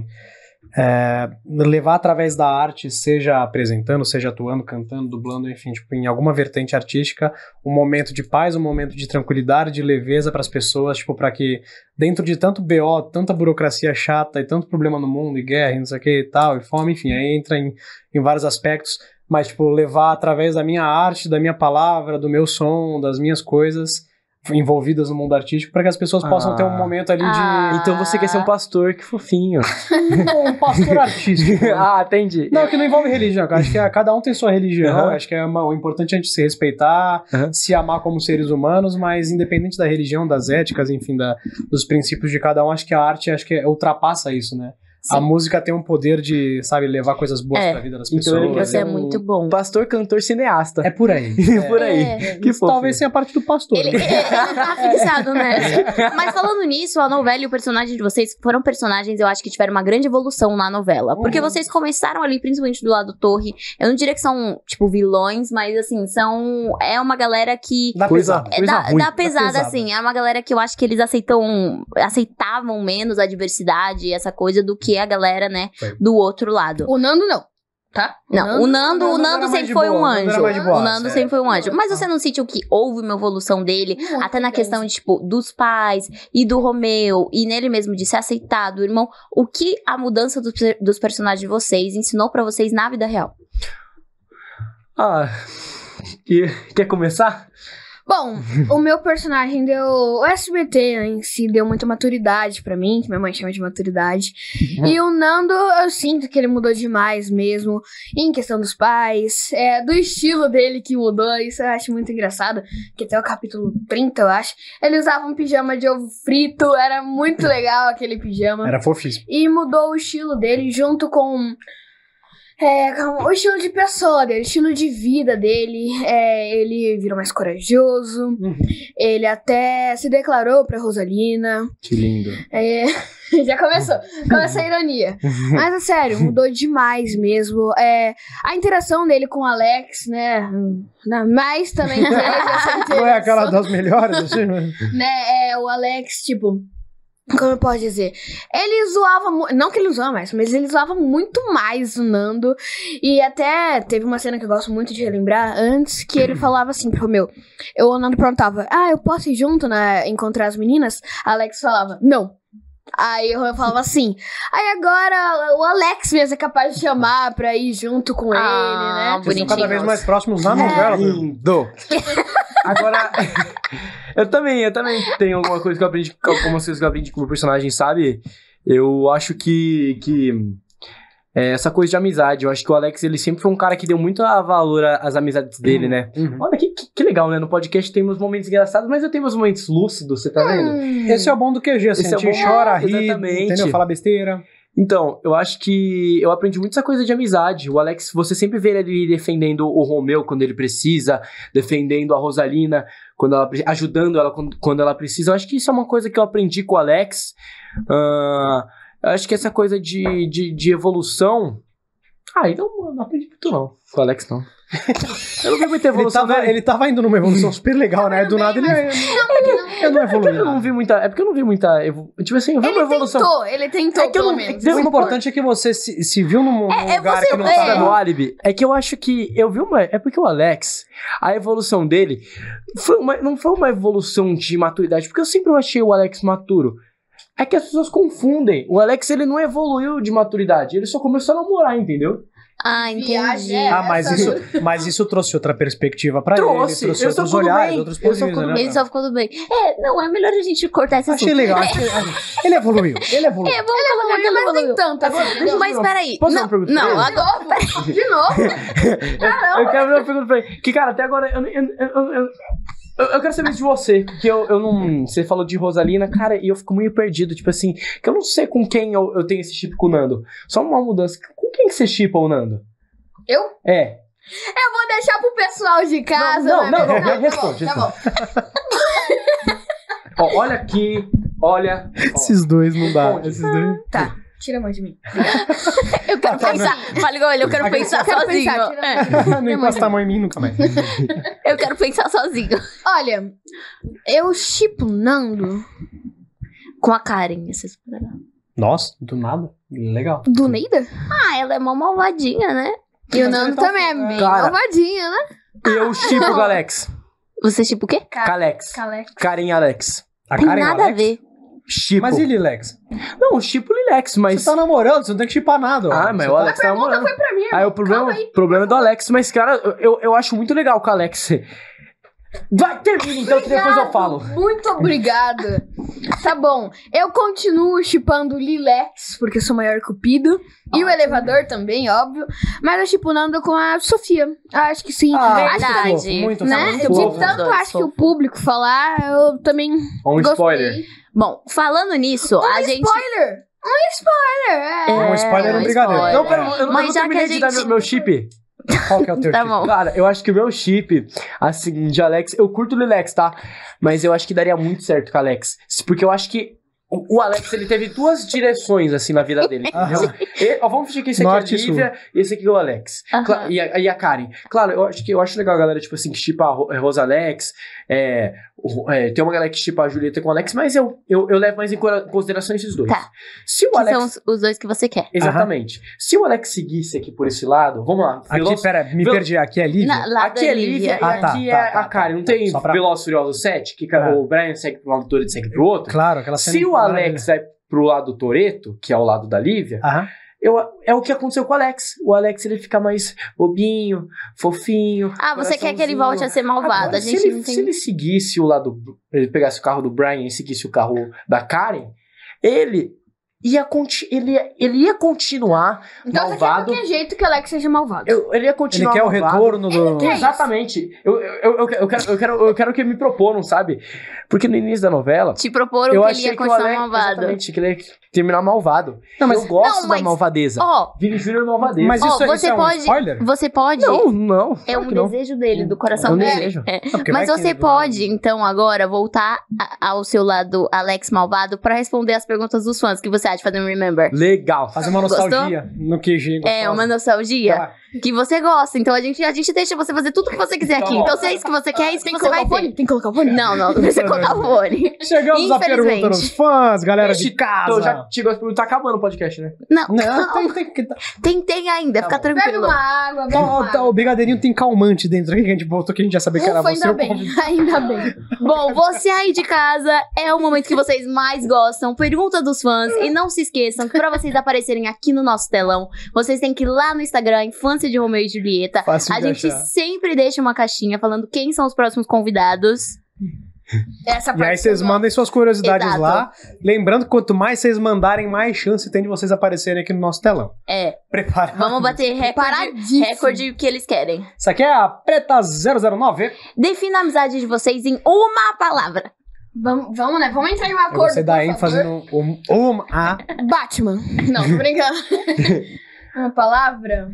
é, levar através da arte, seja apresentando, seja atuando, cantando, dublando, enfim, tipo, em alguma vertente artística, um momento de paz, um momento de tranquilidade, de leveza para as pessoas, tipo, para que dentro de tanto B O, tanta burocracia chata e tanto problema no mundo, e guerra, e não sei o que e tal, e fome, enfim, aí entra em, em vários aspectos, mas, tipo, levar através da minha arte, da minha palavra, do meu som, das minhas coisas envolvidas no mundo artístico, para que as pessoas possam Ah. ter um momento ali Ah. Então você quer ser um pastor, que fofinho. de um pastor artístico. ah, entendi. Não, que não envolve religião, cara. Acho que é- cada um tem sua religião. Aham. Acho que é uma- o importante é a gente se respeitar, Aham. se amar como seres humanos, mas independente da religião, das éticas, enfim, da, dos princípios de cada um, acho que a arte acho que é- ultrapassa isso, né? A música tem um poder de, sabe, levar coisas boas É. pra vida das Então pessoas. ele quer Você ser é um muito bom. pastor, cantor, cineasta. É por aí. Por aí. É. Que fofo. Talvez tenha a parte do pastor. Ele, ele, ele tá fixado, né? Mas falando nisso, a novela e o personagem de vocês foram personagens, eu acho que tiveram uma grande evolução na novela. Porque Uhum. vocês começaram ali, principalmente do lado Torre. Eu não diria que são, tipo, vilões, mas assim, são. É uma galera que. Dá Coisa- pesado. É, coisa dá, ruim. dá pesada, pesado. assim. É uma galera que eu acho que eles aceitam, aceitavam menos a diversidade, essa coisa, do que a galera, né, Foi. do outro lado. O Nando não, tá? Não, o Nando, o o Nando Nando era mais sempre de foi boa, um o Nando era anjo. mais de boa, O Nando é. sempre foi um anjo. Mas você não sentiu que houve uma evolução dele, Muito até na grande. questão de, tipo, dos pais e do Romeu, e nele mesmo de ser aceitado, irmão. O que a mudança dos, dos personagens de vocês ensinou pra vocês na vida real? Ah, e- quer começar? Bom, o meu personagem deu. O S B T em si deu muita maturidade pra mim, que minha mãe chama de maturidade. E o Nando, eu sinto que ele mudou demais mesmo. Em questão dos pais, é, do estilo dele que mudou. Isso eu acho muito engraçado. Que até o capítulo trinta, eu acho. Ele usava um pijama de ovo frito. Era muito legal aquele pijama. Era fofíssimo. E mudou o estilo dele junto com. É, com o estilo de pessoa dele, o estilo de vida dele. É, ele virou mais corajoso. Uhum. Ele até se declarou pra Rosalina. Que lindo. É, já começou. Começa a ironia. Mas é sério, mudou demais mesmo. É, a interação dele com o Alex, né? na- Mas também teve essa interação. Não é aquela das melhores, assim, né? Né, é, o Alex, tipo, como eu posso dizer? Ele zoava, mu- não que ele zoava mais, mas ele zoava muito mais o Nando. E até teve uma cena que eu gosto muito de relembrar antes, que ele falava assim pro Romeu. Eu, o Nando perguntava, ah, eu posso ir junto, né, encontrar as meninas? Alex falava, não. Aí o Romeu falava assim. Aí agora o Alex mesmo é capaz de chamar pra ir junto com Ah, ele, né? Eles estão cada bonitinhos. vez mais próximos na novela. Bruno. Lindo. Agora, eu também, eu também tenho alguma coisa que eu aprendi, algumas coisas que eu aprendi com o meu personagem, sabe? Eu acho que, que é, essa coisa de amizade, eu acho que o Alex, ele sempre foi um cara que deu muito a valor às amizades dele, né? Uhum. Olha, que, que, que legal, né? No podcast tem meus momentos engraçados, mas eu tenho meus momentos lúcidos, você tá vendo? Hum. Esse é o bom do Q G, assim, Esse é a o gente bom- chora, ri, Exatamente. entendeu? Fala besteira. Então, eu acho que eu aprendi muito essa coisa de amizade. O Alex, você sempre vê ele ali defendendo o Romeu quando ele precisa, defendendo a Rosalina, quando ela, pre- ajudando ela quando, quando ela precisa. Eu acho que isso é uma coisa que eu aprendi com o Alex. Ah, eu acho que essa coisa de, de, de evolução... Ah, então eu não aprendi muito não com o Alex, não. Eu não vi muita Ele evolução tava, dele. ele tava indo numa evolução super legal, né? Do nada ele... Eu não É porque eu evoluí. não vi muita... É porque eu não vi muita... Evo... Tipo assim, eu vi Ele uma evolução... tentou, ele tentou, É que eu pelo não- menos. Deu O uma importante é que você se, se viu num, num É- é lugar você que não ver. Tá tava... no álibi. É que eu acho que eu vi uma... É porque o Alex, a evolução dele foi uma... não foi uma evolução de maturidade, porque eu sempre achei o Alex maturo. É que as pessoas confundem. O Alex, ele não evoluiu de maturidade, ele só começou a namorar, entendeu? Ah, entendi. Viagem, Ah, mas Essa isso, mas isso trouxe outra perspectiva pra Trouxe. ele, trouxe Eu só outros ficou olhares, bem. outros Eu pontos só de vista, ficou né? Ele só ficou tudo bem. É, não, é melhor a gente cortar esse Achei assunto. legal, achei- ele evoluiu, ele evoluiu. É, vamos colocar que ele Mas nem evoluiu. tanto assim. Agora, deixa eu Mas fazer uma- peraí. Posso fazer Não, uma pergunta pra não, ele? agora... De novo? Eu quero fazer uma pergunta pra ele. Que, cara, até agora eu, eu, eu, eu, eu, eu quero saber isso de você. Porque eu, eu não. Você falou de Rosalina, cara, e eu fico meio perdido. Tipo assim, que eu não sei com quem eu, eu tenho esse chip com o Nando. Só uma mudança. Com quem que você chipa o Nando? Eu? É. Eu vou deixar pro pessoal de casa. Não, não, né? não, Tá responde, bom, tá bom. Ó, olha aqui. Olha. ó. Esses dois não dá. Responde. Esses dois. Tá, tira a mão de mim. Eu quero pensar. Fala igual ele, eu quero Aquele- pensar Eu quero sozinho. pensar, tira a É, Não encosta a mão em mim nunca mais. eu quero pensar sozinho. Olha, eu chipo Nando Com a Karen, essas Nossa, do nada. Legal. do Neida. Ah, ela é mó malvadinha, né? E o Mas Nando ele tá- também é bem Cara. malvadinho, né? Eu chipo o Alex. Você tipo o quê? Calex. Calé. Karen e Alex. A Tem Karen nada a Alex? ver. Chipo. Mas e Lilex? Não, chipo o Lilex, mas. Você tá namorando, você não tem que chipar nada. ó. Ah, mas Você o tá- Alex tá namorando. Foi pra mim, Aí o problema, Calma aí. problema é do Alex, mas, cara, eu, eu acho muito legal com o Alex. Vai, termina então, que depois eu falo. Muito obrigada. Tá bom, eu continuo chipando o Lilex, porque eu sou maior que o Pido. E o elevador também, óbvio. Mas eu chipo Nando com a Sofia. Acho que sim. Ah, Verdade. muito fofo, muito né? fofo. De fofo. tanto Dois, acho que o fofo. público falar, eu também Um gostei. spoiler. Bom, falando nisso, a gente... Spoiler! Um spoiler! É. Um spoiler É, um um brigadeiro. spoiler. Não, pera, eu, não- Mas eu não já que terminei a de dar gente- meu, meu chip. Qual que é o teu Tá chip? bom. Cara, eu acho que o meu chip, assim, de Alex, eu curto o Lilex, tá? Mas eu acho que daria muito certo com o Alex. Porque eu acho que o o Alex, ele teve duas direções, assim, na vida dele. Entendeu? E, ó, vamos fingir que esse aqui Norte é e a Lívia e esse aqui é o Alex. Aham. Cla- e, a, e a Karen. Claro, eu acho que eu acho legal a galera, tipo assim, que chipa a Ro- é, Rosa Alex. É, o- é, tem uma galera que chipa a Julieta com o Alex, mas eu, eu, eu levo mais em cora- consideração esses dois. Tá. Se o Que Alex. são os, os dois que você quer. Exatamente. Se o Alex seguisse aqui por esse lado, vamos lá. Aqui, Veloz- pera, me Vel- perdi. Aqui é Lívia? Na, lá Aqui da é Lívia, Ah, e tá, aqui tá, é tá, a Karen. Não tem Só pra- Velozes e Furiosos sete? Que É. o Brian segue pro lado do Toretto e segue pro outro? Claro, aquela cena... Se o Alex vai pro lado do Toretto, que é o lado da Lívia, Aham. eu, é o que aconteceu com o Alex. O Alex, ele fica mais bobinho, fofinho. Ah, você quer que ele coraçãozinho. volte a ser malvado. Agora, A gente se, ele, não tem... se ele seguisse o lado... Ele pegasse o carro do Brian e seguisse o carro da Karen, ele ia, conti- ele ia, ele ia continuar Então você quer malvado. de qualquer jeito que o Alex seja malvado. Eu- ele ia Ele continuar quer o malvado. retorno do... quer. Exatamente. Eu, eu, eu, eu, quero, eu, quero, eu quero que me proporam, sabe? Porque no início da novela, Te proporam eu que ele achei ia que o continuar Alex... malvado. Exatamente, que ele ia terminar malvado. Não, mas- eu gosto Não, mas- da malvadeza. Ó, Vini Júnior é malvadeza. Mas Ó, isso, é- você isso é um pode- spoiler? você pode... Não, não. É claro um que não. desejo dele, do É coração um dele. desejo. É. Não, porque Mas vai que você do- pode, então, agora, voltar a- ao seu lado Alex malvado pra responder as perguntas dos fãs. O que você acha de fazer um Remember? Legal. Fazer uma Gostou? nostalgia no Q G. É, uma nostalgia que você gosta. Então a gente, a gente deixa você fazer tudo que você quiser aqui. Tá bom. Então se é isso que você quer, é isso que Tem que você vai colocar o fone? ter. Tem que colocar o fone? Não, não, não precisa colocar o fone. Chegamos à pergunta Infelizmente. dos fãs, galera de Eu casa. já tive as perguntas, tá acabando o podcast, né? Não, Não, tem, tem que... tem, tem ainda, fica Bebe tranquilo. uma água, bebe Tá, uma tá, água. o brigadeirinho tem calmante dentro aqui que a gente voltou, que a gente já sabia que era Ufa, você. ainda eu bem, convido- ainda bem. Bom, você aí de casa é o momento que vocês mais gostam. Pergunta dos fãs. E não se esqueçam que pra vocês aparecerem aqui no nosso telão, vocês têm que ir lá no Instagram, Infância de Romeu e Julieta. Fácil A de gente achar. sempre deixa uma caixinha falando quem são os próximos convidados. Essa E parte aí vocês eu mandem suas curiosidades Exato. lá. Lembrando que quanto mais vocês mandarem, mais chance tem de vocês aparecerem aqui no nosso telão. É, Prepara. vamos bater recorde, Paradíssimo. recorde que eles querem. Isso aqui é a Preta zero zero nove. Defina a amizade de vocês em uma palavra. Vamos, vamos, né? Vamos entrar em um Eu acordo. você dá por ênfase favor. no um, um, a. Batman. Não, tô brincando. Uma palavra?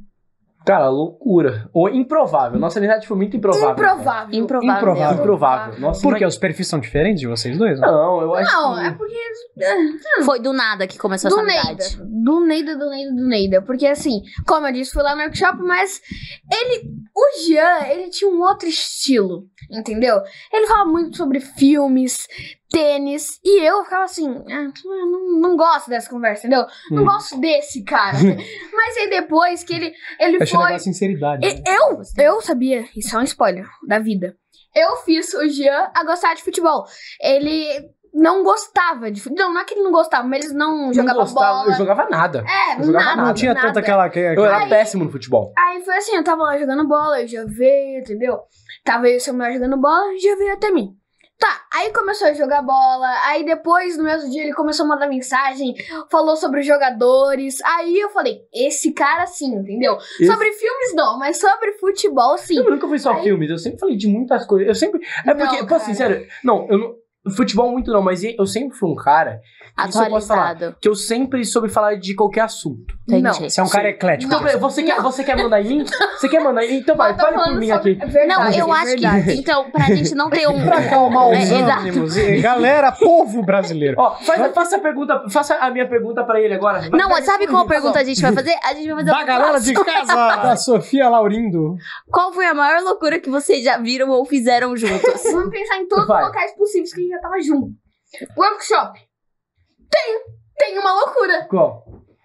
Cara, loucura. Ou improvável. Nossa amizade foi muito improvável. cara. Improvável. Improvável. Improvável. mesmo. Improvável. Nossa, Por quê? mas- Os perfis são diferentes de vocês dois? Né? Não, eu acho Não, que... é porque. Foi do nada que começou Do essa Neida. amizade. do Neida, do Neida, do Neida. Porque assim, como eu disse, fui lá no workshop, mas ele, o Jean, ele tinha um outro estilo, entendeu? Ele falava muito sobre filmes, tênis, e eu ficava assim, ah, não, não gosto dessa conversa, entendeu? Não Hum. gosto desse cara. Mas aí depois que ele, ele Eu achei foi... legal a sinceridade. E- né? Eu, eu sabia, isso é um spoiler da vida. Eu fiz o Jean a gostar de futebol. Ele não gostava de futebol. Não, não é que ele não gostava, mas ele não jogava não gostava, bola. eu jogava nada. É, eu jogava nada, nada. Não tinha nada. tanta aquela... que- Eu era Aí- péssimo no futebol. Aí foi assim, eu tava lá jogando bola, eu já veio, entendeu? Tava eu e o Samuel jogando bola, já veio até mim. Tá, aí começou a jogar bola, aí depois, no mesmo dia, ele começou a mandar mensagem, falou sobre os jogadores, aí eu falei, esse cara sim, entendeu? Esse- Sobre filmes não, mas sobre futebol sim. Eu nunca fui só Aí- filmes, eu sempre falei de muitas coisas. Eu sempre. É porque, Não, pô, assim, cara. sério. Não, eu não. Futebol muito não, mas eu sempre fui um cara. que Isso eu posso falar. Atualizado. Que eu sempre soube falar de qualquer assunto. Entendi. Não. Você é um cara eclético. Então, você quer, você quer mandar em mim? Você quer mandar em mim? Então vai, Eu tô fale por falando mim sobre- aqui. é verdade, Não, eu é acho verdade. que. Então, pra gente não ter um. Pra acalmar os É, exato. ânimos. E, galera, povo brasileiro. Ó, faz, faça a pergunta, faça a minha pergunta pra ele agora. Vai, Não, vai, sabe vai, qual vai, pergunta a gente vai fazer? A gente vai fazer Da uma galera de próxima. casa, da Sofia Laurindo. Qual foi a maior loucura que vocês já viram ou fizeram juntos? Vamos pensar em todos Vai. os locais possíveis que a gente já tava junto. Workshop. Tem, tem uma loucura. Qual?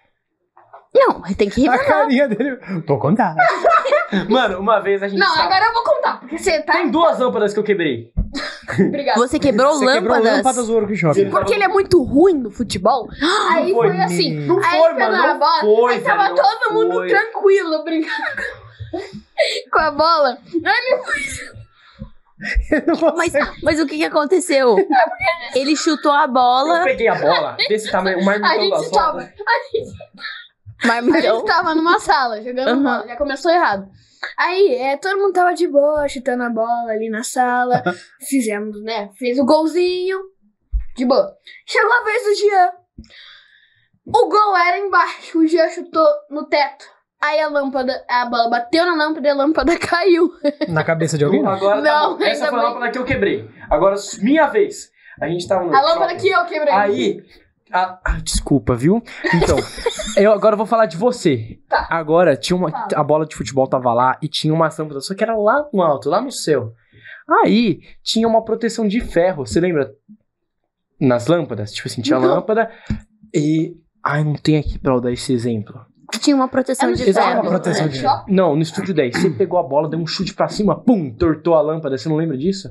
Não, tem que A revelar. carinha dele. Tô contando. Mano, uma vez a gente. Não, tava- agora eu vou contar, porque você tá... Tem duas lâmpadas que eu quebrei. Obrigada. Você quebrou Você quebrou lâmpadas? lâmpadas do workshop. Porque ele é muito ruim no futebol. Aí foi. foi assim. Não aí foi, ele pegou mano, a não bola, foi, aí tava velho, não todo mundo foi. tranquilo, brincando com- com a bola. Aí ele Não consegue. Mas, mas o que que aconteceu? Ele chutou a Eu bola. peguei a bola desse tamanho, o A marmitão das gente tava, rodas. a gente, a Marmitão. gente tava numa sala jogando Aham. bola, já começou errado. Aí, é, todo mundo tava de boa, chutando a bola ali na sala. Fizemos, né? Fez o golzinho. De boa. Chegou a vez do Jean. O gol era embaixo, o Jean chutou no teto. Aí a lâmpada, a bola bateu na lâmpada e a lâmpada caiu. Na cabeça de alguém? Agora tá Não, bom. Essa ainda foi a bem. lâmpada que eu quebrei. Agora, minha vez. A gente tava no A lâmpada shopping. que eu quebrei. Aí. a- ah, desculpa, viu? Então, eu agora vou falar de você. Tá. Agora, tinha uma. Fala. A bola de futebol tava lá e tinha uma lâmpada, só que era lá no alto, lá no céu. Aí tinha uma proteção de ferro. Você lembra? Nas lâmpadas? Tipo assim, tinha Não. lâmpada e. Ai, não tem aqui pra eu dar esse exemplo. Tinha uma proteção de Exato, ferro. uma proteção de- Shopping? Não, no estúdio dez. Você pegou a bola, deu um chute pra cima, pum, tortou a lâmpada. Você não lembra disso?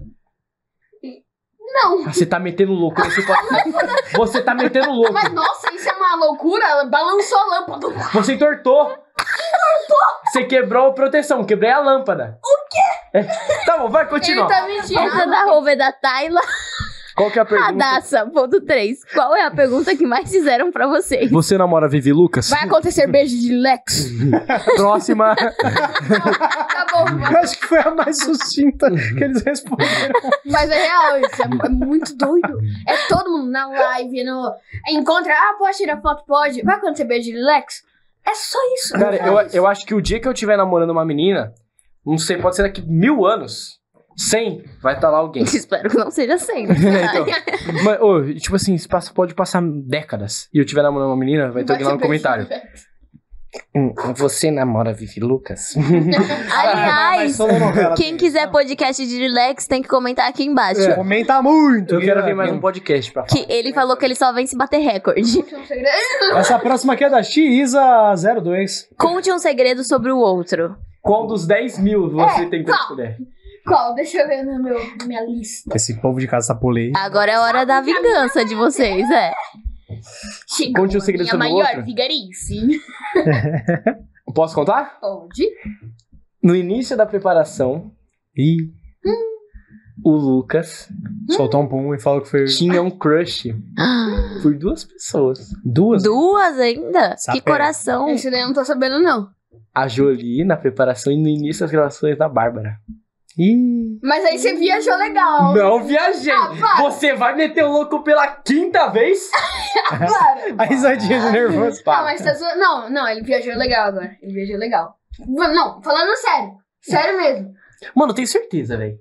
Não. Ah, você tá metendo louco nesse podcast. Você tá metendo louco. Mas nossa, isso é uma loucura. Ela balançou a lâmpada. Você entortou. Você quebrou a proteção, quebrei a lâmpada. O quê? Tá bom, vai, Ele continua. tá mentindo. Essa da roupa é da Tayla. Qual que é a pergunta? Radassa, ponto três. Qual é a pergunta que mais fizeram pra vocês? Você namora Vivi Lucas? Vai acontecer beijo de Lex. Próxima. Tá bom, Eu acho que foi a mais sucinta que eles responderam. mas é real isso. É, é muito doido. É todo mundo na live, no... Encontra, ah, pode tirar foto? Pode. Vai acontecer beijo de Lex? É só isso. Cara, é eu, isso. eu acho que o dia que eu estiver namorando uma menina, não sei, pode ser daqui mil anos, cem, vai estar lá alguém. Espero que não seja sempre. Então, mas, ô, tipo assim, isso passa- pode passar décadas e eu estiver namorando uma menina, vai ter alguém lá no ter beijo comentário. de Lex. Hum, você namora Vivi Lucas? Aliás, sononovela. quem quiser podcast de relax tem que comentar aqui embaixo. É. Comenta muito. Eu quero ver mais um podcast pra falar. Que ele falou que ele só vem se bater recorde. Um segredo. Essa próxima aqui é da X-Isa zero dois. Conte um segredo sobre o outro. Qual dos dez mil você É, tem que qual? escolher? Qual? Deixa eu ver no meu, na minha lista. Esse povo de casa tá pulei. Agora é hora da vingança de vocês, é. Chegou Conte um segredo a sobre o minha maior outro. vigarice. Posso contar? Pode? No início da preparação, Ih, o Lucas soltou um pum e falou que foi tinha um crush por duas pessoas. duas. Duas ainda? Sapé. Que coração. Esse daí eu não tô sabendo, não. A Jolie na preparação e no início das gravações da Bárbara. Ih, Mas aí você viajou legal. Não viajei! Ah, para. Você vai meter o louco pela quinta vez? Claro. a risadinha de nervoso. Não, mas tá zoando. Não, não, ele viajou legal agora. Ele viajou legal. Não, falando sério. Sério mesmo. Mano, eu tenho certeza, velho.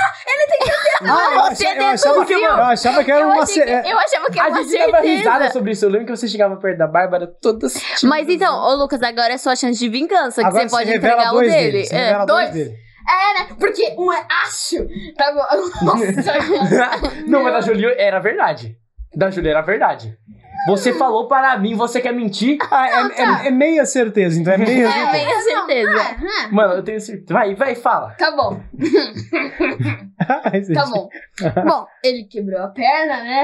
Ah, eu você achava, eu achava, deduziu. eu achava que era Eu, uma... achei que- ce- eu achava que era A uma gente dava risada certeza. sobre isso. Eu lembro que você chegava perto da Bárbara toda assim. Mas então, ô Lucas, agora é sua chance de vingança, que Agora você pode revela entregar o dois dele. dele. Você É. revela dois dois. dele. É, né? Porque um é acho. Tá bom. Nossa, Não, mas da Julia era verdade. Da Julia era verdade. Você falou para mim, você quer mentir? Ah, é, é, é meia certeza, então é meia É, certeza. meia certeza. Ah, Mano, eu tenho certeza. Vai, vai, fala. tá bom. Ai, gente. Tá bom. Bom, ele quebrou a perna, né?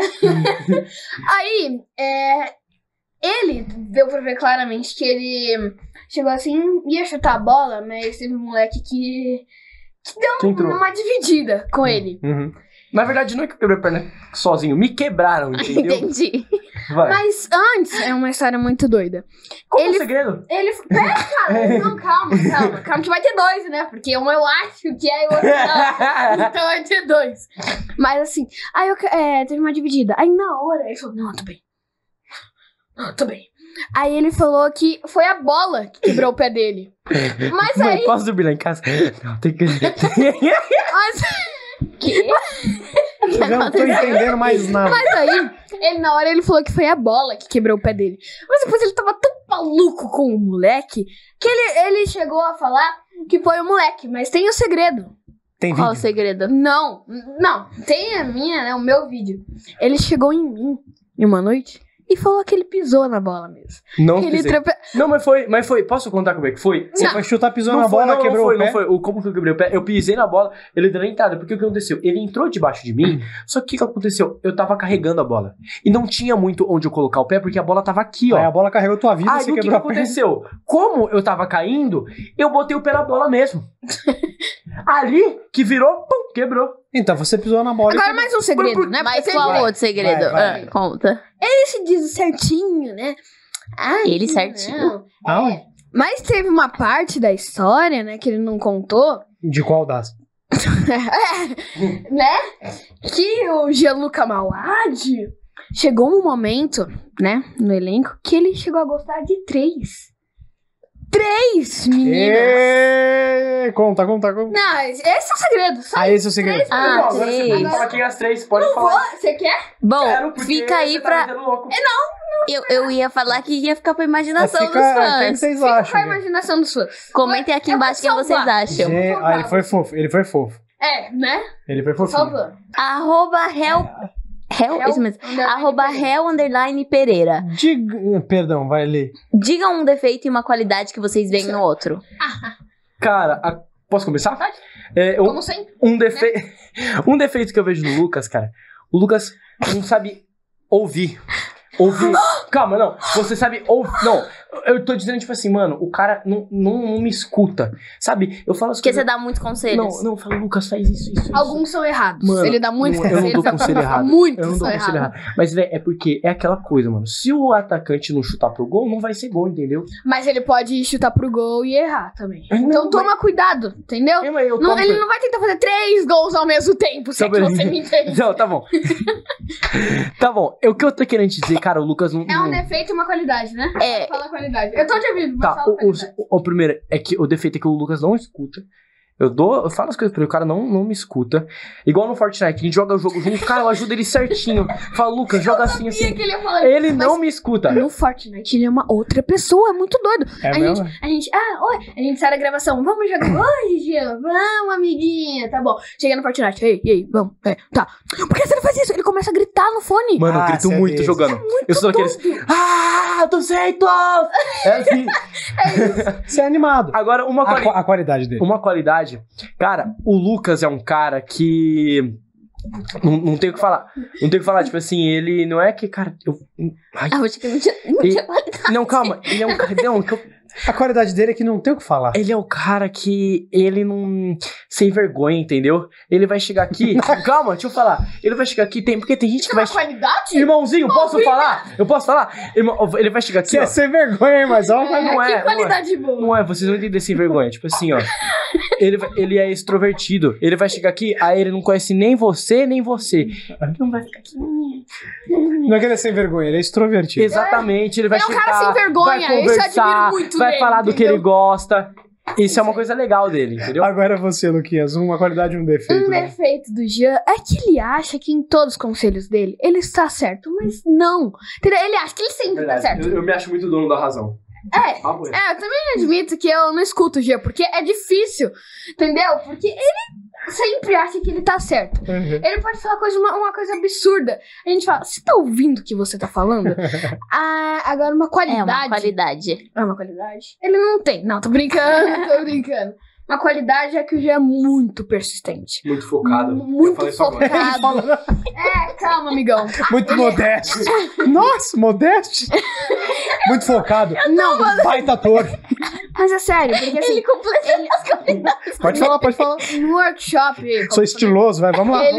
Aí, é, ele deu pra ver claramente que ele chegou assim, ia chutar a bola, mas teve um moleque que, que deu Quem entrou? uma dividida com ele. Uhum. Na verdade, não é que eu quebrei a perna sozinho. Me quebraram, entendeu? Entendi. Vai. Mas antes, é uma história muito doida. Qual é o ele- segredo? Ele. Pera, cara, não, calma, calma. Calma, que vai ter dois, né? Porque um eu acho que é e o outro não. Então vai ter dois. Mas assim, aí eu, é, teve uma dividida. Aí na hora ele falou: Não, tô bem. Não, tô bem. Aí ele falou que foi a bola que quebrou o pé dele. Mas Mãe, aí. posso dormir lá em casa? Não, tem que... Mas, Que? Eu já não tô entendendo mais nada. mas aí, ele na hora ele falou que foi a bola que quebrou o pé dele. Mas depois ele tava tão maluco com o moleque que ele, ele chegou a falar que foi o moleque. Mas tem o segredo. Tem Qual o vídeo. segredo? Não, não. Tem a minha, né? O meu vídeo. Ele chegou em mim em uma noite e falou que ele pisou na bola mesmo. Não, Ele pisei. trepe... Não, mas foi, mas foi. Posso contar como é que foi? Você Não. foi chutar, pisou Não na foi, bola, não, quebrou não foi, o pé. não foi. O, como que eu quebrei o pé? Eu pisei na bola, ele deu na entrada. Porque o que aconteceu? Ele entrou debaixo de mim, só que o que que aconteceu? Eu tava carregando a bola. E não tinha muito onde eu colocar o pé, porque a bola tava aqui, ó. Aí a bola carregou tua vida, Aí você o que, que quebrou a perna. aconteceu? Como eu tava caindo, eu botei o pé na bola mesmo. Ali, que virou, pum, quebrou. Então, você pisou na bola. e Agora quebrou. mais um segredo, né? Mas Porque qual tem- o outro segredo? Vai, vai. Ah, conta. Ele se diz certinho, né? Ai, Ele certinho. não. Aonde? Mas teve uma parte da história, né, que ele não contou, De qual das? né? Que o Gianluca Mauad chegou um momento, né, no elenco, que ele chegou a gostar de três. Três meninas. Ê, Conta, conta, conta. Não, esse é o segredo. Só Ah, esse é o segredo. três. Ah, Agora você três. pode falar quem é as três, pode falar. Vou, você quer? Bom, Quero, porque fica aí você tá pra. metendo louco. Eu, eu ia falar que ia ficar pra imaginação Fica- dos Quem que fãs. vocês Fica com a acham? gente? imaginação dos fãs. Comentem aqui Eu embaixo vou quem vocês salvar. acham. Gente, ah, ele foi fofo, ele foi fofo. É, né? Ele foi fofinho. Salvando. Arroba Hel. Hel? Hel Isso mesmo. underline Arroba Pereira. Hel underline Pereira. Diga... Perdão, vai ler. Digam um defeito e uma qualidade que vocês veem no outro. Cara, a- posso começar? Pode. É, um, Como sempre. um, defe... um defeito que eu vejo no Lucas, cara. O Lucas não sabe ouvir. Ouvir. Calma, não. Você sabe ouvir. Não, eu tô dizendo, tipo assim, mano, o cara não, não, não me escuta. Sabe? Eu falo as Porque você coisas. dá muitos conselhos. Não, não, eu falo, Lucas, faz isso, isso. isso. Alguns são errados. Mano, ele dá muitos não, eu não dou conselhos. conselho errado. Muitos Eu não dou são conselho errados. errado. Mas, velho, é porque é aquela coisa, mano. Se o atacante não chutar pro gol, não vai ser gol, entendeu? Mas ele pode chutar pro gol e errar também. Então Não, toma cuidado, entendeu? É, mas eu Não, tomo- ele não vai tentar fazer três gols ao mesmo tempo, se é que Tá você bem. me entende. Não, tá bom. Tá bom. O que eu tô querendo te dizer, cara, o Lucas não. É um não- defeito e uma qualidade, né? É. Fala a qualidade. Eu tô te ouvindo, mas Tá, fala a o, qualidade. o, o primeiro é que o defeito é que o Lucas não escuta. Eu dou, eu falo as coisas pra ele, o cara não, não me escuta. Igual no Fortnite, a gente joga o jogo junto, cara, eu ajudo ele certinho. Fala, Lucas, joga assim, Sabia assim. que ele ia falar Ele isso, não mas me escuta. no Fortnite ele é uma outra pessoa, é muito doido. É a, mesmo? gente, a gente, ah, oi, a gente sai da gravação, vamos jogar, oi, Gia, vamos, amiguinha, tá bom. Chega no Fortnite, ei, ei, vamos, é, tá. Por que você não faz isso? Ele começa a gritar no fone. Mano, eu Ah, grito cê é muito desse. jogando. eu sou daqueles. Ah, duzentos! É assim. Você é animado. Agora, uma, A, quali- qua- a qualidade dele. uma qualidade. Cara, o Lucas é um cara que. Não, não tem o que falar. Não tem o que falar, tipo assim, ele não é que, cara. Eu, ai, Ah, eu acho que não tinha, não E- tinha qualidade. não, calma. Ele é um cara. Não, que eu- A qualidade dele é que não tem o que falar. Ele é o cara que ele não. Sem vergonha, entendeu? Ele vai chegar aqui. Calma, deixa eu falar. Ele vai chegar aqui, tem, porque tem gente que vai. Uma qualidade? Irmãozinho, posso falar? Eu posso falar? Irmão, ele vai chegar aqui. Você Ó, é sem vergonha, hein, mas ó, não é, que não é. qualidade boa. Não é, vocês não entendem sem vergonha. Tipo assim, ó. Ele, vai- ele é extrovertido. Ele vai chegar aqui, aí ele não conhece nem você, nem você. Não vai ficar aqui. não é que ele é sem vergonha, ele é extrovertido. Exatamente, ele vai Ele é um chegar. cara sem vergonha, vai isso eu conversar, admiro muito vai nele, falar do que entendeu? ele gosta. Isso é uma coisa legal dele, entendeu? Agora você, Luquinhas, uma qualidade e um defeito. Um né? defeito do Jean é que ele acha que em todos os conselhos dele ele está certo, mas não. Entendeu? Ele acha que ele sempre tá certo. Eu, eu me acho muito dono da razão. É, Ah, ué. é, eu também admito que eu não escuto o Jean, porque é difícil, entendeu? Porque ele sempre acha que ele tá certo. Uhum. Ele pode falar coisa, uma, uma coisa absurda. A gente fala, você tá ouvindo o que você tá falando? ah, agora uma É qualidade. uma qualidade. É uma qualidade? Ele não tem. Não, tô brincando, tô brincando. Uma qualidade é que o Jean é muito persistente. Muito focado. Muito Eu falei isso agora. focado. É, calma, amigão. Muito modesto. Nossa, modesto. Muito focado. Não, mano. Baita ator. Mas é sério, porque assim, Ele completa as qualidades. Pode falar, pode falar. no workshop... Sou estiloso, vai, vamos lá. Ele,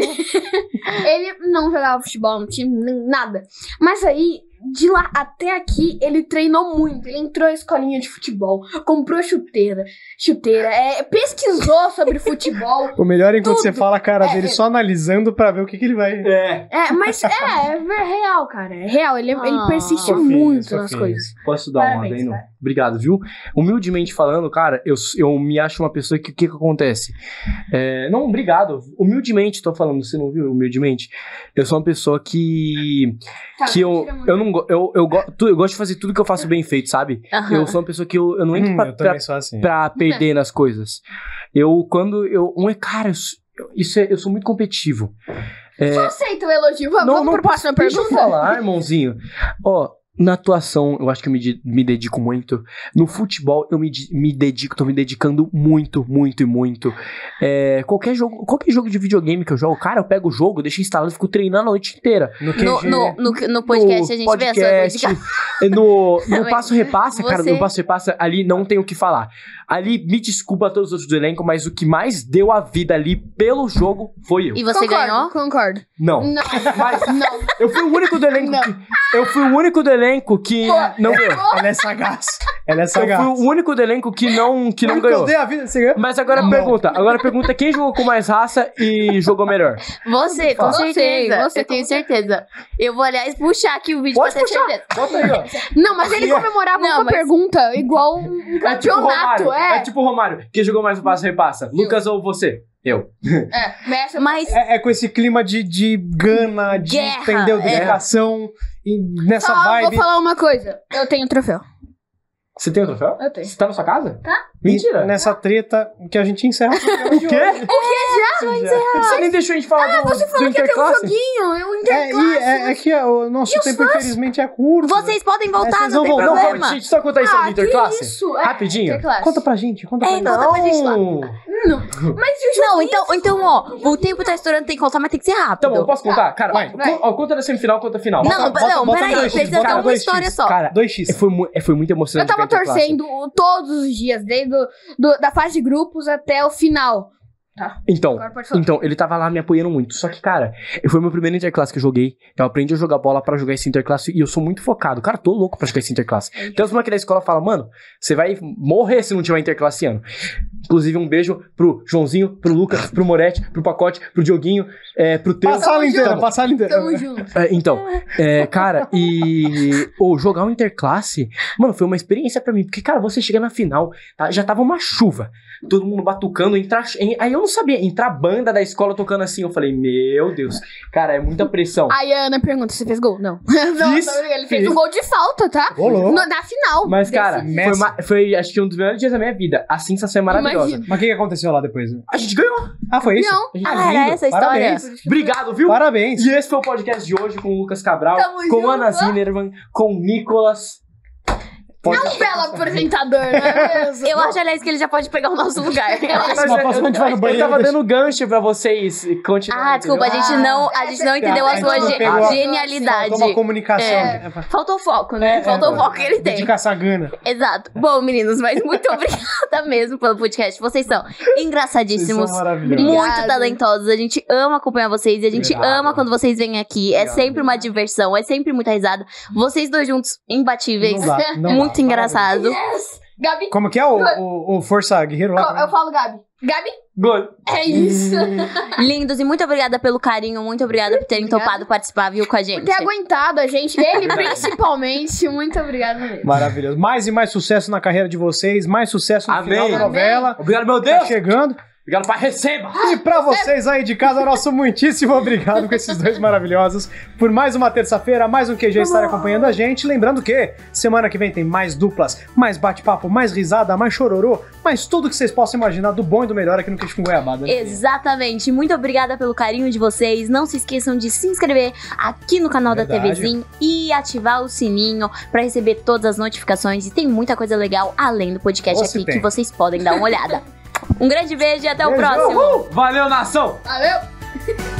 ele não jogava futebol no time, nem nada. Mas aí, de lá até aqui, ele treinou muito. Ele entrou em escolinha de futebol, comprou chuteira, chuteira, é, pesquisou sobre futebol. O melhor é enquanto Tudo. você fala a cara É, dele é. só analisando pra ver o que, que ele vai. É. É, mas é, é ver- real, cara. É real. Ele, ele Ah, persiste fofinho, muito fofinho. nas coisas. Posso dar uma Parabéns, adendo? cara. Obrigado, viu? Humildemente falando, cara, eu, eu me acho uma pessoa que o que, que acontece? É, não, obrigado. Humildemente, tô falando, você não viu? Humildemente. Eu sou uma pessoa que. que eu, eu não go- eu, eu, go- tu- eu gosto de fazer tudo que eu faço bem feito, sabe? Aham. Eu sou uma pessoa que eu, eu não entro Hum, pra, eu pra, também sou assim. pra perder nas coisas. Eu, quando eu. Um é, cara, eu, sou- eu- isso é, eu sou muito competitivo. É, Eu aceito o elogio. Vamos, vamos pra próxima Deixa eu pergunta. falar, irmãozinho. Ó, na atuação, eu acho que eu me, de- me dedico muito. No futebol, eu me, de- me dedico, tô me dedicando muito, muito e muito. É, qualquer jogo, qualquer jogo de videogame que eu jogo, cara, eu pego o jogo, deixo instalado e fico treinando a noite inteira. No Q G. No, no, no, no podcast a gente vê a sua podcast, dedicação. no, no Mas passo repassa, cara, você- no passo repassa, ali não tem o que falar. Ali, me desculpa a todos os outros do elenco, mas o que mais deu a vida ali pelo jogo foi eu. E você concordo, ganhou? Concordo. Não. Não, Mas não. eu fui o único do elenco Não. que. Eu fui o único do elenco que não ganhou. Ela é sagaz. Ela é Eu sagaz. fui o único do elenco que não, que não Nunca ganhou. eu dei a vida, você ganhou? Mas agora Não. pergunta. Agora pergunta quem jogou com mais raça e jogou melhor. Você, com Você, certeza. você eu tenho com certeza. Eu vou, aliás, puxar aqui o vídeo Pode pra ter puxar. certeza. Bota aí, ó. Não, mas ele comemorava Não, uma mas- pergunta igual um É tipo o campeonato, Romário. é. É tipo o Romário. Quem jogou mais no passo repassa? Lucas ou você? Eu. É, mas essa- Mas É, é com esse clima de, de gana, de, Guerra, entendeu? é. Dedicação. E nessa Só vibe. vou falar uma coisa. Eu tenho troféu. Você tem o troféu? Eu tenho. Você tá na sua casa? Tá. Mentira. Nessa treta que a gente encerra o programa de O quê? hoje. Você nem deixou a gente falar do, Você do falou que ia ter um Interclasse? joguinho, eu É, interclasse. e é, é que o nosso E os tempo, infelizmente, é curto. vocês podem voltar, vocês não vão tem voltar. Não, problema. calma, gente, só contar isso Ah, do Interclasse? que isso? É, Rapidinho. Interclasse. Conta pra gente, conta pra É, gente. conta pra gente lá. Não. Não. Mas e o Não, joguinho? então, então, ó, o tempo tá estourando, tem que contar, mas tem que ser rápido. Tá bom, posso contar? Cara, vai, ó, vai. ó, conta da semifinal, conta a final. Não, Bota- não, bota peraí, dois X, precisa bota ter uma dois história X. só. Cara, dois X. foi, mu- foi muito Eu emocionante. tava ver a Interclasse. torcendo todos os dias, desde o, do- da fase de grupos até o final. Então, Agora pode falar. então, ele tava lá me apoiando muito. Só que, cara, foi o meu primeiro Interclasse que eu joguei. Eu aprendi a jogar bola pra jogar esse Interclasse e eu sou muito focado. Cara, tô louco pra jogar esse Interclasse. Tem os moleques da escola que falam, mano, você vai morrer se não tiver Interclasse ano. Inclusive, um beijo pro Joãozinho, pro Lucas, pro Moretti, pro Pacote, pro Dioguinho, é, pro Teu. Passa a sala inteira, Tamo- passa a sala inteira. Tamo junto. É, então, é, cara, e ou jogar um Interclasse, mano, foi uma experiência pra mim, porque, cara, você chega na final, tá, já tava uma chuva, todo mundo batucando, entrar, em- aí eu não sabia, entrar banda da escola tocando assim, eu falei, meu Deus, cara, é muita pressão. Aí a Ana pergunta, você fez gol? Não. não, Fiz, não, ele fez fiz. um gol de falta, tá? Ô, louco. No- na final. Mas, cara, Desse- foi, Messi. ma- foi, acho que um dos melhores dias da minha vida, a sensação é maravilhosa. Imagino. Mas o que, que aconteceu lá depois? A gente ganhou, Ah, foi isso? Não. a gente Ah, ganhou. era essa a história? Parabéns. Obrigado, viu? Parabéns. E esse foi o podcast de hoje com o Lucas Cabral, Tamo com junto. Ana Zinnerman, com o Nicolas. É um belo apresentador, não é mesmo? Eu acho, aliás, que ele já pode pegar o nosso lugar. Mas Próxima, eu- próxima, a gente vai no Eu banheiro, tava deixa- dando gancho pra vocês continuarem. Ah, desculpa, a entendeu? gente não, a gente não entendeu a gente sua não ge- pegou a- genialidade. Faltou uma comunicação. É. Faltou foco, né? É, Faltou é, o foco que ele tem. Dedicar essa gana. Exato. Bom, meninos, mas muito obrigada mesmo pelo podcast. Vocês são engraçadíssimos. Vocês são maravilhosos. Muito Obrigada. talentosos. A gente ama acompanhar vocês e a gente Obrigado. ama quando vocês vêm aqui. É Obrigado. sempre uma diversão, é sempre muita risada. Vocês dois juntos, imbatíveis. Não dá, não muito dá. engraçado. Gabi, Como que é o, o, o Força Guerreiro lá? eu falo Gabi. Gabi? Gol. É isso. Lindos, e muito obrigada pelo carinho, muito obrigada por terem Obrigada. topado participar, viu, com a Por gente. ter aguentado a gente, ele principalmente. Muito obrigada mesmo. Maravilhoso. Mais e mais sucesso na carreira de vocês, mais sucesso no Amém. final da Amém. novela. Obrigado, meu Tá Deus. chegando. Obrigado, pai. Receba. E pra vocês aí de casa, nosso muitíssimo obrigado com esses dois maravilhosos por mais uma terça-feira, mais um Q G estar acompanhando a gente. Lembrando que semana que vem tem mais duplas, mais bate-papo, mais risada, mais chororô, mais tudo que vocês possam imaginar do bom e do melhor aqui no Queixo com Goiabada. né? Exatamente, muito obrigada pelo carinho de vocês. Não se esqueçam de se inscrever aqui no canal Verdade. da TVzinho e ativar o sininho pra receber todas as notificações. E tem muita coisa legal além do podcast Ou se aqui tem. que vocês podem dar uma olhada. Um grande beijo e até o Beijo. próximo. Valeu, nação. Valeu!